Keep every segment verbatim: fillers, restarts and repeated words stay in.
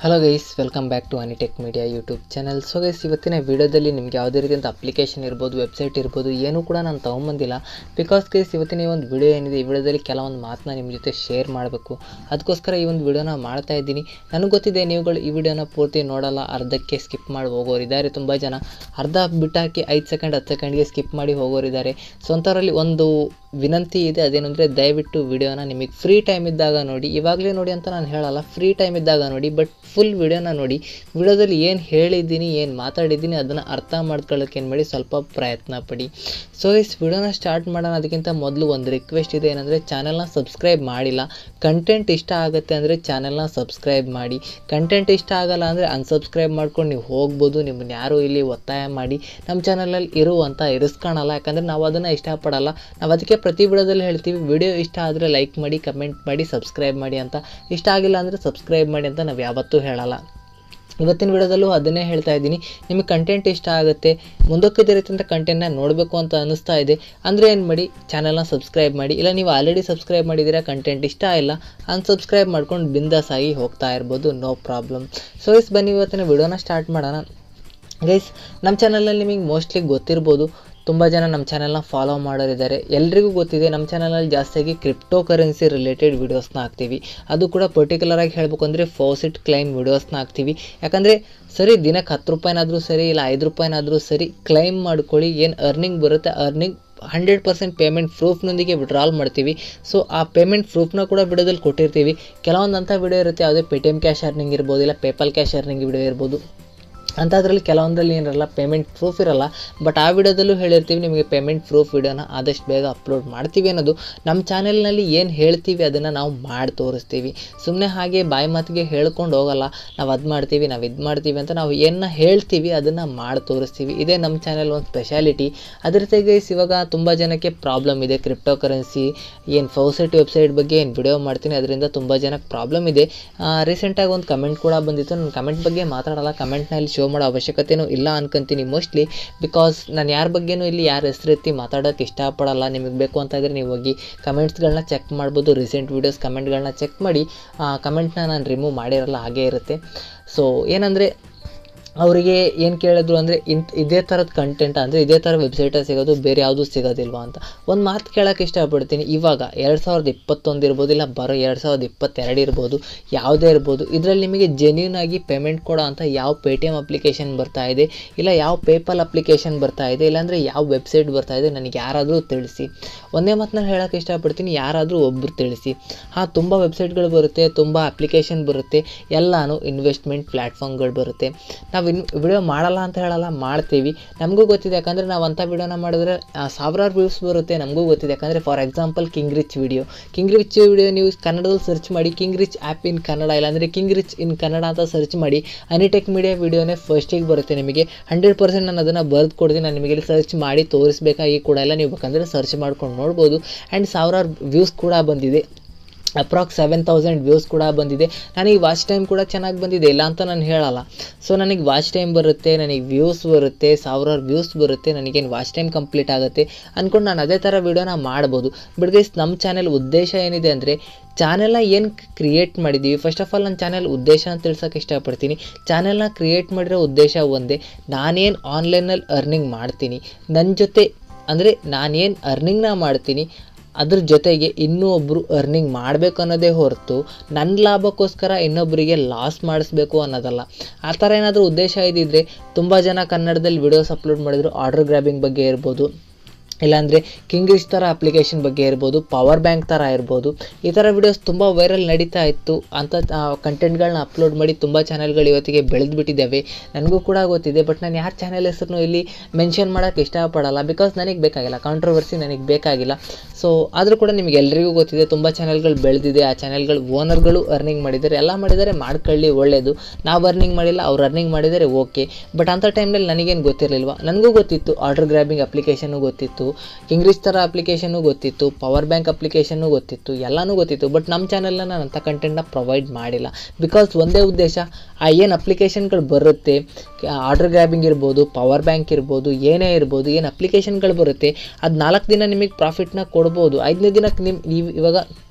Hello guys, welcome back to anitechmedia YouTube channel. So guys, ಇವತ್ತಿನ ವಿಡಿಯೋದಲ್ಲಿ ನಿಮಗೆ ಯಾವುದೇ ರೀತಿಯಂಥ ಅಪ್ಲಿಕೇಶನ್ ಇರ್ಬೋದು, ವೆಬ್ಸೈಟ್ ಇರ್ಬೋದು, ಏನೂ ಕೂಡ ನಾನು ತೊಗೊಂಬಂದಿಲ್ಲ. ಬಿಕಾಸ್ ಗೈಸ್, ಇವತ್ತಿನ ಈ ಒಂದು ವಿಡಿಯೋ ಏನಿದೆ, ಈ ವಿಡಿಯೋದಲ್ಲಿ ಕೆಲವೊಂದು ಮಾತನ್ನ ನಿಮ್ಮ ಜೊತೆ ಶೇರ್ ಮಾಡಬೇಕು. ಅದಕ್ಕೋಸ್ಕರ ಈ ಒಂದು ವಿಡಿಯೋನ ಮಾಡ್ತಾ ಇದ್ದೀನಿ. ನನಗೆ ಗೊತ್ತಿದೆ ನೀವುಗಳು ಈ ವಿಡಿಯೋನ ಪೂರ್ತಿ ನೋಡಲ್ಲ, ಅರ್ಧಕ್ಕೆ ಸ್ಕಿಪ್ ಮಾಡಿ ಹೋಗೋರಿದ್ದಾರೆ ತುಂಬ ಜನ. ಅರ್ಧ ಬಿಟ್ಟಾಕಿ ಐದು ಸೆಕೆಂಡ್ ಹತ್ತು ಸೆಕೆಂಡ್ಗೆ ಸ್ಕಿಪ್ ಮಾಡಿ ಹೋಗೋರಿದ್ದಾರೆ. ಸೊ ಅಂಥವರಲ್ಲಿ ಒಂದು ವಿನಂತಿ ಇದೆ, ಅದೇನೆಂದರೆ ದಯವಿಟ್ಟು ವಿಡಿಯೋನ ನಿಮಗೆ ಫ್ರೀ ಟೈಮ್ ಇದ್ದಾಗ ನೋಡಿ. ಇವಾಗಲೇ ನೋಡಿ ಅಂತ ನಾನು ಹೇಳಲ್ಲ, ಫ್ರೀ ಟೈಮ್ ಇದ್ದಾಗ ನೋಡಿ. ಬಟ್ ಫುಲ್ ವಿಡಿಯೋನ ನೋಡಿ. ವಿಡಿಯೋದಲ್ಲಿ ಏನು ಹೇಳಿದ್ದೀನಿ, ಏನು ಮಾತಾಡಿದ್ದೀನಿ ಅದನ್ನು ಅರ್ಥ ಮಾಡ್ಕೊಳ್ಳೋಕೆ ಏನು ಮಾಡಿ ಸ್ವಲ್ಪ ಪ್ರಯತ್ನ ಪಡಿ. ಸೊ ಇಸ್ ವಿಡಿಯೋನ ಸ್ಟಾರ್ಟ್ ಮಾಡೋಣ. ಅದಕ್ಕಿಂತ ಮೊದಲು ಒಂದು ರಿಕ್ವೆಸ್ಟ್ ಇದೆ, ಏನಂದರೆ ಚಾನಲ್ನ ಸಬ್ಸ್ಕ್ರೈಬ್ ಮಾಡಿಲ್ಲ, ಕಂಟೆಂಟ್ ಇಷ್ಟ ಆಗುತ್ತೆ ಅಂದರೆ ಚಾನಲ್ನ ಸಬ್ಸ್ಕ್ರೈಬ್ ಮಾಡಿ. ಕಂಟೆಂಟ್ ಇಷ್ಟ ಆಗಲ್ಲ ಅಂದರೆ ಅನ್ಸಬ್ಸ್ಕ್ರೈಬ್ ಮಾಡ್ಕೊಂಡು ನೀವು ಹೋಗ್ಬೋದು. ನಿಮ್ಮನ್ನು ಯಾರು ಇಲ್ಲಿ ಒತ್ತಾಯ ಮಾಡಿ ನಮ್ಮ ಚಾನಲಲ್ಲಿ ಇರುವಂಥ ಇರಿಸ್ಕೊಳಲ್ಲ, ಯಾಕಂದರೆ ನಾವು ಅದನ್ನು ಇಷ್ಟಪಡಲ್ಲ. ನಾವು ಅದಕ್ಕೆ ಪ್ರತಿ ವಿಡಿಯೋದಲ್ಲಿ ಹೇಳ್ತೀವಿ, ವಿಡಿಯೋ ಇಷ್ಟ ಆದರೆ ಲೈಕ್ ಮಾಡಿ, ಕಮೆಂಟ್ ಮಾಡಿ, ಸಬ್ಸ್ಕ್ರೈಬ್ ಮಾಡಿ ಅಂತ. ಇಷ್ಟ ಆಗಿಲ್ಲ ಅಂದರೆ ಸಬ್ಸ್ಕ್ರೈಬ್ ಮಾಡಿ ಅಂತ ನಾವು ಯಾವತ್ತೂ ಹೇಳಲ್ಲ. ಇವತ್ತಿನ ವಿಡಿಯೋದಲ್ಲೂ ಅದನ್ನೇ ಹೇಳ್ತಾ ಇದ್ದೀನಿ. ನಿಮಗೆ ಕಂಟೆಂಟ್ ಇಷ್ಟ ಆಗುತ್ತೆ, ಮುಂದಕ್ಕಿದ್ದ ರೀತಿಯಂಥ ಕಂಟೆಂಟ್ನ ನೋಡಬೇಕು ಅಂತ ಅನ್ನಿಸ್ತಾ ಇದೆ ಅಂದರೆ ಏನು ಮಾಡಿ, ಚಾನಲ್ನ ಸಬ್ಸ್ಕ್ರೈಬ್ ಮಾಡಿ. ಇಲ್ಲ ನೀವು ಆಲ್ರೆಡಿ ಸಬ್ಸ್ಕ್ರೈಬ್ ಮಾಡಿದ್ದೀರಾ, ಕಂಟೆಂಟ್ ಇಷ್ಟ ಇಲ್ಲ, ಅನ್ಸಬ್ಸ್ಕ್ರೈಬ್ ಮಾಡ್ಕೊಂಡು ಬಿಂದಾಸ್ ಆಗಿ ಹೋಗ್ತಾ ಇರ್ಬೋದು, ನೋ ಪ್ರಾಬ್ಲಮ್. ಸೊ ಇಸ್ ಬನ್ನಿ ಇವತ್ತಿನ ವಿಡಿಯೋನ ಸ್ಟಾರ್ಟ್ ಮಾಡೋಣ. ಗೈಸ್, ನಮ್ಮ ಚಾನಲಲ್ಲಿ ನಿಮಗೆ ಮೋಸ್ಟ್ಲಿ ಗೊತ್ತಿರ್ಬೋದು, ತುಂಬ ಜನ ನಮ್ಮ ಚಾನಲ್ನ ಫಾಲೋ ಮಾಡೋರಿದ್ದಾರೆ. ಎಲ್ರಿಗೂ ಗೊತ್ತಿದೆ, ನಮ್ಮ ಚಾನಲಲ್ಲಿ ಜಾಸ್ತಿಯಾಗಿ ಕ್ರಿಪ್ಟೋ ಕರೆನ್ಸಿ ರಿಲೇಟೆಡ್ ವೀಡಿಯೋಸ್ನ ಹಾಕ್ತೀವಿ. ಅದು ಕೂಡ ಪರ್ಟಿಕ್ಯುಲರಾಗಿ ಹೇಳಬೇಕು ಅಂದರೆ ಫಾಸಿಟ್ ಕ್ಲೈಮ್ ವೀಡಿಯೋಸ್ನ ಹಾಕ್ತೀವಿ. ಯಾಕಂದರೆ ಸರಿ ದಿನಕ್ಕೆ ಹತ್ತು ರೂಪಾಯಿನಾದರೂ ಸರಿ, ಇಲ್ಲ ಐದು ರೂಪಾಯಿನಾದರೂ ಸರಿ ಕ್ಲೈಮ್ ಮಾಡ್ಕೊಳ್ಳಿ. ಏನು ಅರ್ನಿಂಗ್ ಬರುತ್ತೆ, ಅರ್ನಿಂಗ್ ಹಂಡ್ರೆಡ್ ಪರ್ಸೆಂಟ್ ಪೇಮೆಂಟ್ ಪ್ರೂಫ್ನೊಂದಿಗೆ ವಿಡ್ರಾಲ್ ಮಾಡ್ತೀವಿ. ಸೊ ಆ ಪೇಮೆಂಟ್ ಪ್ರೂಫ್ನ ಕೂಡ ವಿಡಿಯೋದಲ್ಲಿ ಕೊಟ್ಟಿರ್ತೀವಿ. ಕೆಲವೊಂದು ಅಂಥ ವಿಡಿಯೋ ಇರುತ್ತೆ, ಯಾವುದೇ Paytm cash earning ಇರ್ಬೋದು, ಇಲ್ಲ ಪೇಪಲ್ ಕ್ಯಾಶ್ ಅರ್ನಿಂಗ್ ವಿಡಿಯೋ ಇರ್ಬೋದು. ಅಂಥದ್ರಲ್ಲಿ ಕೆಲವೊಂದರಲ್ಲಿ ಏನಿರಲ್ಲ, ಪೇಮೆಂಟ್ ಪ್ರೂಫ್ ಇರಲ್ಲ. ಬಟ್ ಆ ವಿಡಿಯೋದಲ್ಲೂ ಹೇಳಿರ್ತೀವಿ, ನಿಮಗೆ ಪೇಮೆಂಟ್ ಪ್ರೂಫ್ ವಿಡಿಯೋನ ಆದಷ್ಟು ಬೇಗ ಅಪ್ಲೋಡ್ ಮಾಡ್ತೀವಿ ಅನ್ನೋದು. ನಮ್ಮ ಚಾನೆಲ್ನಲ್ಲಿ ಏನು ಹೇಳ್ತೀವಿ ಅದನ್ನು ನಾವು ಮಾಡಿ ತೋರಿಸ್ತೀವಿ. ಸುಮ್ಮನೆ ಹಾಗೆ ಬಾಯಿ ಮಾತಿಗೆ ಹೇಳ್ಕೊಂಡು ಹೋಗಲ್ಲ, ನಾವು ಅದು ಮಾಡ್ತೀವಿ, ನಾವು ಇದು ಮಾಡ್ತೀವಿ ಅಂತ. ನಾವು ಏನನ್ನ ಹೇಳ್ತೀವಿ ಅದನ್ನು ಮಾಡಿ ತೋರಿಸ್ತೀವಿ. ಇದೇ ನಮ್ಮ ಚಾನೆಲ್ ಒಂದು ಸ್ಪೆಷಾಲಿಟಿ. ಅದ್ರ ಜೊತೆಗೆ ಇವಾಗ ತುಂಬ ಜನಕ್ಕೆ ಪ್ರಾಬ್ಲಮ್ ಇದೆ, ಕ್ರಿಪ್ಟೋ ಕರೆನ್ಸಿ ಏನು ಫೌಸೆಟ್ ವೆಬ್ಸೈಟ್ ಬಗ್ಗೆ ಏನು ವಿಡಿಯೋ ಮಾಡ್ತೀನಿ ಅದರಿಂದ ತುಂಬ ಜನಕ್ಕೆ ಪ್ರಾಬ್ಲಮ್ ಇದೆ. ರೀಸೆಂಟಾಗಿ ಒಂದು ಕಮೆಂಟ್ ಕೂಡ ಬಂದಿತ್ತು. ನಾನು ಕಮೆಂಟ್ ಬಗ್ಗೆ ಮಾತಾಡಲ್ಲ, ಕಮೆಂಟ್ನಲ್ಲಿ ಶೋ ಮಾಡೋ ಅವಶ್ಯಕತೆಯೂ ಇಲ್ಲ ಅನ್ಕೊಂತೀನಿ ಮೋಸ್ಟ್ಲಿ. ಬಿಕಾಸ್ ನಾನು ಯಾರ ಬಗ್ಗೆನೂ ಇಲ್ಲಿ ಯಾರ ಹೆಸರೆತ್ತಿ ಮಾತಾಡೋಕ್ಕೆ ಇಷ್ಟಪಡಲ್ಲ. ನಿಮಗೆ ಬೇಕು ಅಂತ ಇದ್ದರೆ ನೀವು ಹೋಗಿ ಕಮೆಂಟ್ಸ್ಗಳನ್ನ ಚೆಕ್ ಮಾಡ್ಬೋದು. ರೀಸೆಂಟ್ ವೀಡಿಯೋಸ್ ಕಮೆಂಟ್ಗಳನ್ನ ಚೆಕ್ ಮಾಡಿ. ಕಮೆಂಟ್ನ ನಾನು ರಿಮೂವ್ ಮಾಡಿರಲ್ಲ, ಹಾಗೇ ಇರುತ್ತೆ. ಸೊ ಏನಂದರೆ ಅವರಿಗೆ ಏನು ಕೇಳಿದ್ರು ಅಂದರೆ, ಇಂಥ ಇದೇ ಥರದ ಕಂಟೆಂಟ್ ಅಂದರೆ ಇದೇ ಥರ ವೆಬ್ಸೈಟಲ್ಲಿ ಸಿಗೋದು, ಬೇರೆ ಯಾವುದೂ ಸಿಗೋದಿಲ್ವಾ ಅಂತ ಒಂದು ಮಾತು ಕೇಳೋಕ್ಕೆ ಇಷ್ಟಪಡ್ತೀನಿ. ಇವಾಗ ಎರಡು ಸಾವಿರದ ಇಪ್ಪತ್ತೊಂದು ಇರ್ಬೋದು, ಇಲ್ಲ ಬರೋ ಎರಡು ಸಾವಿರದ ಇಪ್ಪತ್ತೆರಡು ಇರ್ಬೋದು, ಯಾವುದೇ ಇರ್ಬೋದು, ಇದರಲ್ಲಿ ನಿಮಗೆ ಜೆನ್ಯೂನ್ ಆಗಿ ಪೇಮೆಂಟ್ ಕೊಡೋ ಅಂತ ಯಾವ ಪೇ ಟಿ ಎಮ್ ಅಪ್ಲಿಕೇಶನ್ ಬರ್ತಾ ಇದೆ, ಇಲ್ಲ ಯಾವ ಪೇಪಲ್ ಅಪ್ಲಿಕೇಶನ್ ಬರ್ತಾ ಇದೆ, ಇಲ್ಲಾಂದರೆ ಯಾವ ವೆಬ್ಸೈಟ್ ಬರ್ತಾ ಇದೆ, ನನಗೆ ಯಾರಾದರೂ ತಿಳಿಸಿ. ಒಂದೇ ಮಾತನ್ನ ಹೇಳೋಕ್ಕೆ ಇಷ್ಟಪಡ್ತೀನಿ, ಯಾರಾದರೂ ಒಬ್ಬರು ತಿಳಿಸಿ. ಹಾಂ, ತುಂಬ ವೆಬ್ಸೈಟ್ಗಳು ಬರುತ್ತೆ, ತುಂಬ ಅಪ್ಲಿಕೇಶನ್ ಬರುತ್ತೆ, ಎಲ್ಲನೂ ಇನ್ವೆಸ್ಟ್ಮೆಂಟ್ ಪ್ಲ್ಯಾಟ್ಫಾರ್ಮ್ಗಳು ಬರುತ್ತೆ. ನಾವು ಇನ್ ವಿಡಿಯೋ ಮಾಡಲ್ಲ ಅಂತ ಹೇಳಲ್ಲ, ಮಾಡ್ತೀವಿ. ನಮಗೂ ಗೊತ್ತಿದೆ, ಯಾಕಂದರೆ ನಾವು ಅಂಥ ವಿಡಿಯೋನ ಮಾಡಿದ್ರೆ ಸಾವಿರಾರು ವ್ಯೂಸ್ ಬರುತ್ತೆ. ನಮಗೂ ಗೊತ್ತಿದೆ, ಯಾಕಂದರೆ for example king rich video king rich video ನೀವು ಕನ್ನಡದಲ್ಲಿ ಸರ್ಚ್ ಮಾಡಿ, king rich app in Kannada, ಇಲ್ಲಾಂದರೆ ಕಿಂಗ್ ರಿಚ್ ಇನ್ ಕನ್ನಡ ಅಂತ ಸರ್ಚ್ ಮಾಡಿ. ಅನಿಟೆಕ್ಮೀಡಿಯಾ ವಿಡಿಯೋನೇ ಫಸ್ಟಿಗೆ ಬರುತ್ತೆ ನಿಮಗೆ. ಹಂಡ್ರೆಡ್ ಪರ್ಸೆಂಟ್ ನಾನು ಅದನ್ನು ಬರೆದು ಕೊಡ್ತೀನಿ. ನಾನು ನಿಮಗೆ ಸರ್ಚ್ ಮಾಡಿ ತೋರಿಸ್ಬೇಕಾಗಿ ಕೂಡ ಇಲ್ಲ, ನೀವು ಬೇಕಂದರೆ ಸರ್ಚ್ ಮಾಡ್ಕೊಂಡು ನೋಡ್ಬೋದು. ಆ್ಯಂಡ್ ಸಾವಿರಾರು ವ್ಯೂಸ್ ಕೂಡ ಬಂದಿದೆ, ಅಪ್ರಾಕ್ಸ್ ಸೆವೆನ್ ತೌಸಂಡ್ ವ್ಯೂಸ್ ಕೂಡ ಬಂದಿದೆ. ನನಗೆ ವಾಚ್ ಟೈಮ್ ಕೂಡ ಚೆನ್ನಾಗಿ ಬಂದಿದೆ, ಇಲ್ಲ ಅಂತ ನಾನು ಹೇಳಲ್ಲ. ಸೊ ನನಗೆ ವಾಚ್ ಟೈಮ್ ಬರುತ್ತೆ, ನನಗೆ ವ್ಯೂಸ್ ಬರುತ್ತೆ, ಸಾವಿರಾರು ವ್ಯೂಸ್ ಬರುತ್ತೆ, ನನಗೇನು ವಾಚ್ ಟೈಮ್ ಕಂಪ್ಲೀಟ್ ಆಗುತ್ತೆ ಅಂದ್ಕೊಂಡು ನಾನು ಅದೇ ಥರ ವೀಡಿಯೋನ ಮಾಡ್ಬೋದು. ಬಟ್ ಗೈಸ್, ನಮ್ಮ ಚಾನೆಲ್ ಉದ್ದೇಶ ಏನಿದೆ ಅಂದರೆ, ಚಾನೆಲ್ನ ಏನು ಕ್ರಿಯೇಟ್ ಮಾಡಿದ್ದೀವಿ, ಫಸ್ಟ್ ಆಫ್ ಆಲ್ ನನ್ನ ಚಾನೆಲ್ ಉದ್ದೇಶ ಅಂತ ತಿಳ್ಸೋಕ್ಕೆ ಇಷ್ಟಪಡ್ತೀನಿ. ಚಾನೆಲ್ನ ಕ್ರಿಯೇಟ್ ಮಾಡಿರೋ ಉದ್ದೇಶ ಒಂದೇ, ನಾನೇನು ಆನ್ಲೈನಲ್ಲಿ ಅರ್ನಿಂಗ್ ಮಾಡ್ತೀನಿ, ನನ್ನ ಜೊತೆ ಅಂದರೆ ನಾನೇನು ಅರ್ನಿಂಗ್ನ ಮಾಡ್ತೀನಿ ಅದ್ರ ಜೊತೆಗೆ ಇನ್ನೂ ಒಬ್ಬರು ಅರ್ನಿಂಗ್ ಮಾಡಬೇಕು ಅನ್ನೋದೇ ಹೊರತು ನನ್ನ ಲಾಭಕ್ಕೋಸ್ಕರ ಇನ್ನೊಬ್ಬರಿಗೆ ಲಾಸ್ ಮಾಡಿಸ್ಬೇಕು ಅನ್ನೋದಲ್ಲ. ಆ ಥರ ಏನಾದರೂ ಉದ್ದೇಶ ಇದ್ದಿದ್ದರೆ ತುಂಬ ಜನ ಕನ್ನಡದಲ್ಲಿ ವಿಡಿಯೋಸ್ ಅಪ್ಲೋಡ್ ಮಾಡಿದ್ರು, ಆರ್ಡರ್ ಗ್ರ್ಯಾಬಿಂಗ್ ಬಗ್ಗೆ ಇರ್ಬೋದು, ಇಲ್ಲಾಂದರೆ ಕಿಂಗ್ ರಿಚ್ ಥರ ಅಪ್ಲಿಕೇಶನ್ ಬಗ್ಗೆ ಇರ್ಬೋದು, ಪವರ್ ಬ್ಯಾಂಕ್ ಥರ ಇರ್ಬೋದು. ಈ ಥರ ವಿಡಿಯೋಸ್ ತುಂಬ ವೈರಲ್ ನಡೀತಾ ಇತ್ತು. ಅಂಥ ಕಂಟೆಂಟ್ಗಳನ್ನ ಅಪ್ಲೋಡ್ ಮಾಡಿ ತುಂಬ ಚಾನೆಲ್ಗಳು ಇವತ್ತಿಗೆ ಬೆಳೆದು ಬಿಟ್ಟಿದ್ದಾವೆ. ನನಗೂ ಕೂಡ ಗೊತ್ತಿದೆ. ಬಟ್ ನಾನು ಯಾರ ಚಾನೆಲ್ ಹೆಸರು ಇಲ್ಲಿ ಮೆನ್ಷನ್ ಮಾಡೋಕ್ಕೆ ಇಷ್ಟಪಡಲ್ಲ, ಬಿಕಾಸ್ ನನಗೆ ಬೇಕಾಗಿಲ್ಲ, ಕಾಂಟ್ರವರ್ಸಿ ನನಗೆ ಬೇಕಾಗಿಲ್ಲ. ಸೊ ಆದರೂ ಕೂಡ ನಿಮಗೆ ಎಲ್ರಿಗೂ ಗೊತ್ತಿದೆ, ತುಂಬ ಚಾನೆಲ್ಗಳು ಬೆಳೆದಿದೆ. ಆ ಚಾನೆಲ್ಗಳು ಓನರ್ಗಳು ಅರ್ನಿಂಗ್ ಮಾಡಿದ್ದಾರೆ, ಎಲ್ಲ ಮಾಡಿದ್ದಾರೆ, ಮಾಡ್ಕೊಳ್ಳಿ, ಒಳ್ಳೆಯದು. ನಾವು ಅರ್ನಿಂಗ್ ಮಾಡಿಲ್ಲ, ಅವ್ರು ಅರ್ನಿಂಗ್ ಮಾಡಿದರೆ ಓಕೆ. ಬಟ್ ಅಂಥ ಟೈಮ್ನಲ್ಲಿ ನನಗೇನು ಗೊತ್ತಿರಲಿಲ್ವ, ನನಗೂ ಗೊತ್ತಿತ್ತು ಆರ್ಡರ್ ಗ್ರ್ಯಾಬಿಂಗ್ ಅಪ್ಲಿಕೇಶನ್ನು ಗೊತ್ತಿತ್ತು, ಕಿಂಗ್ ರಿಚ್ ಥರ ಅಪ್ಲಿಕೇಶನ್ನು ಗೊತ್ತಿತ್ತು, ಪವರ್ ಬ್ಯಾಂಕ್ ಅಪ್ಲಿಕೇಶನ್ನು ಗೊತ್ತಿತ್ತು, ಎಲ್ಲನೂ ಗೊತ್ತಿತ್ತು. ಬಟ್ ನಮ್ಮ ಚಾನಲ್ನ ನಾನು ಅಂಥ ಕಂಟೆಂಟ್ನ ಪ್ರೊವೈಡ್ ಮಾಡಿಲ್ಲ. ಬಿಕಾಸ್ ಒಂದೇ ಉದ್ದೇಶ, ಆ ಏನು ಅಪ್ಲಿಕೇಶನ್ಗಳು ಬರುತ್ತೆ, ಆರ್ಡರ್ ಗ್ರ್ಯಾಬಿಂಗ್ ಇರ್ಬೋದು, ಪವರ್ ಬ್ಯಾಂಕ್ ಇರ್ಬೋದು, ಏನೇ ಇರ್ಬೋದು, ಏನು ಅಪ್ಲಿಕೇಶನ್ಗಳು ಬರುತ್ತೆ, ಅದು ನಾಲ್ಕು ದಿನ ನಿಮಗೆ ಪ್ರಾಫಿಟ್ನ ಕೊಡ್ಬೋದು. ಐದನೇ ದಿನಕ್ಕೆ ನಿಮ್ಮ ಇವಾಗ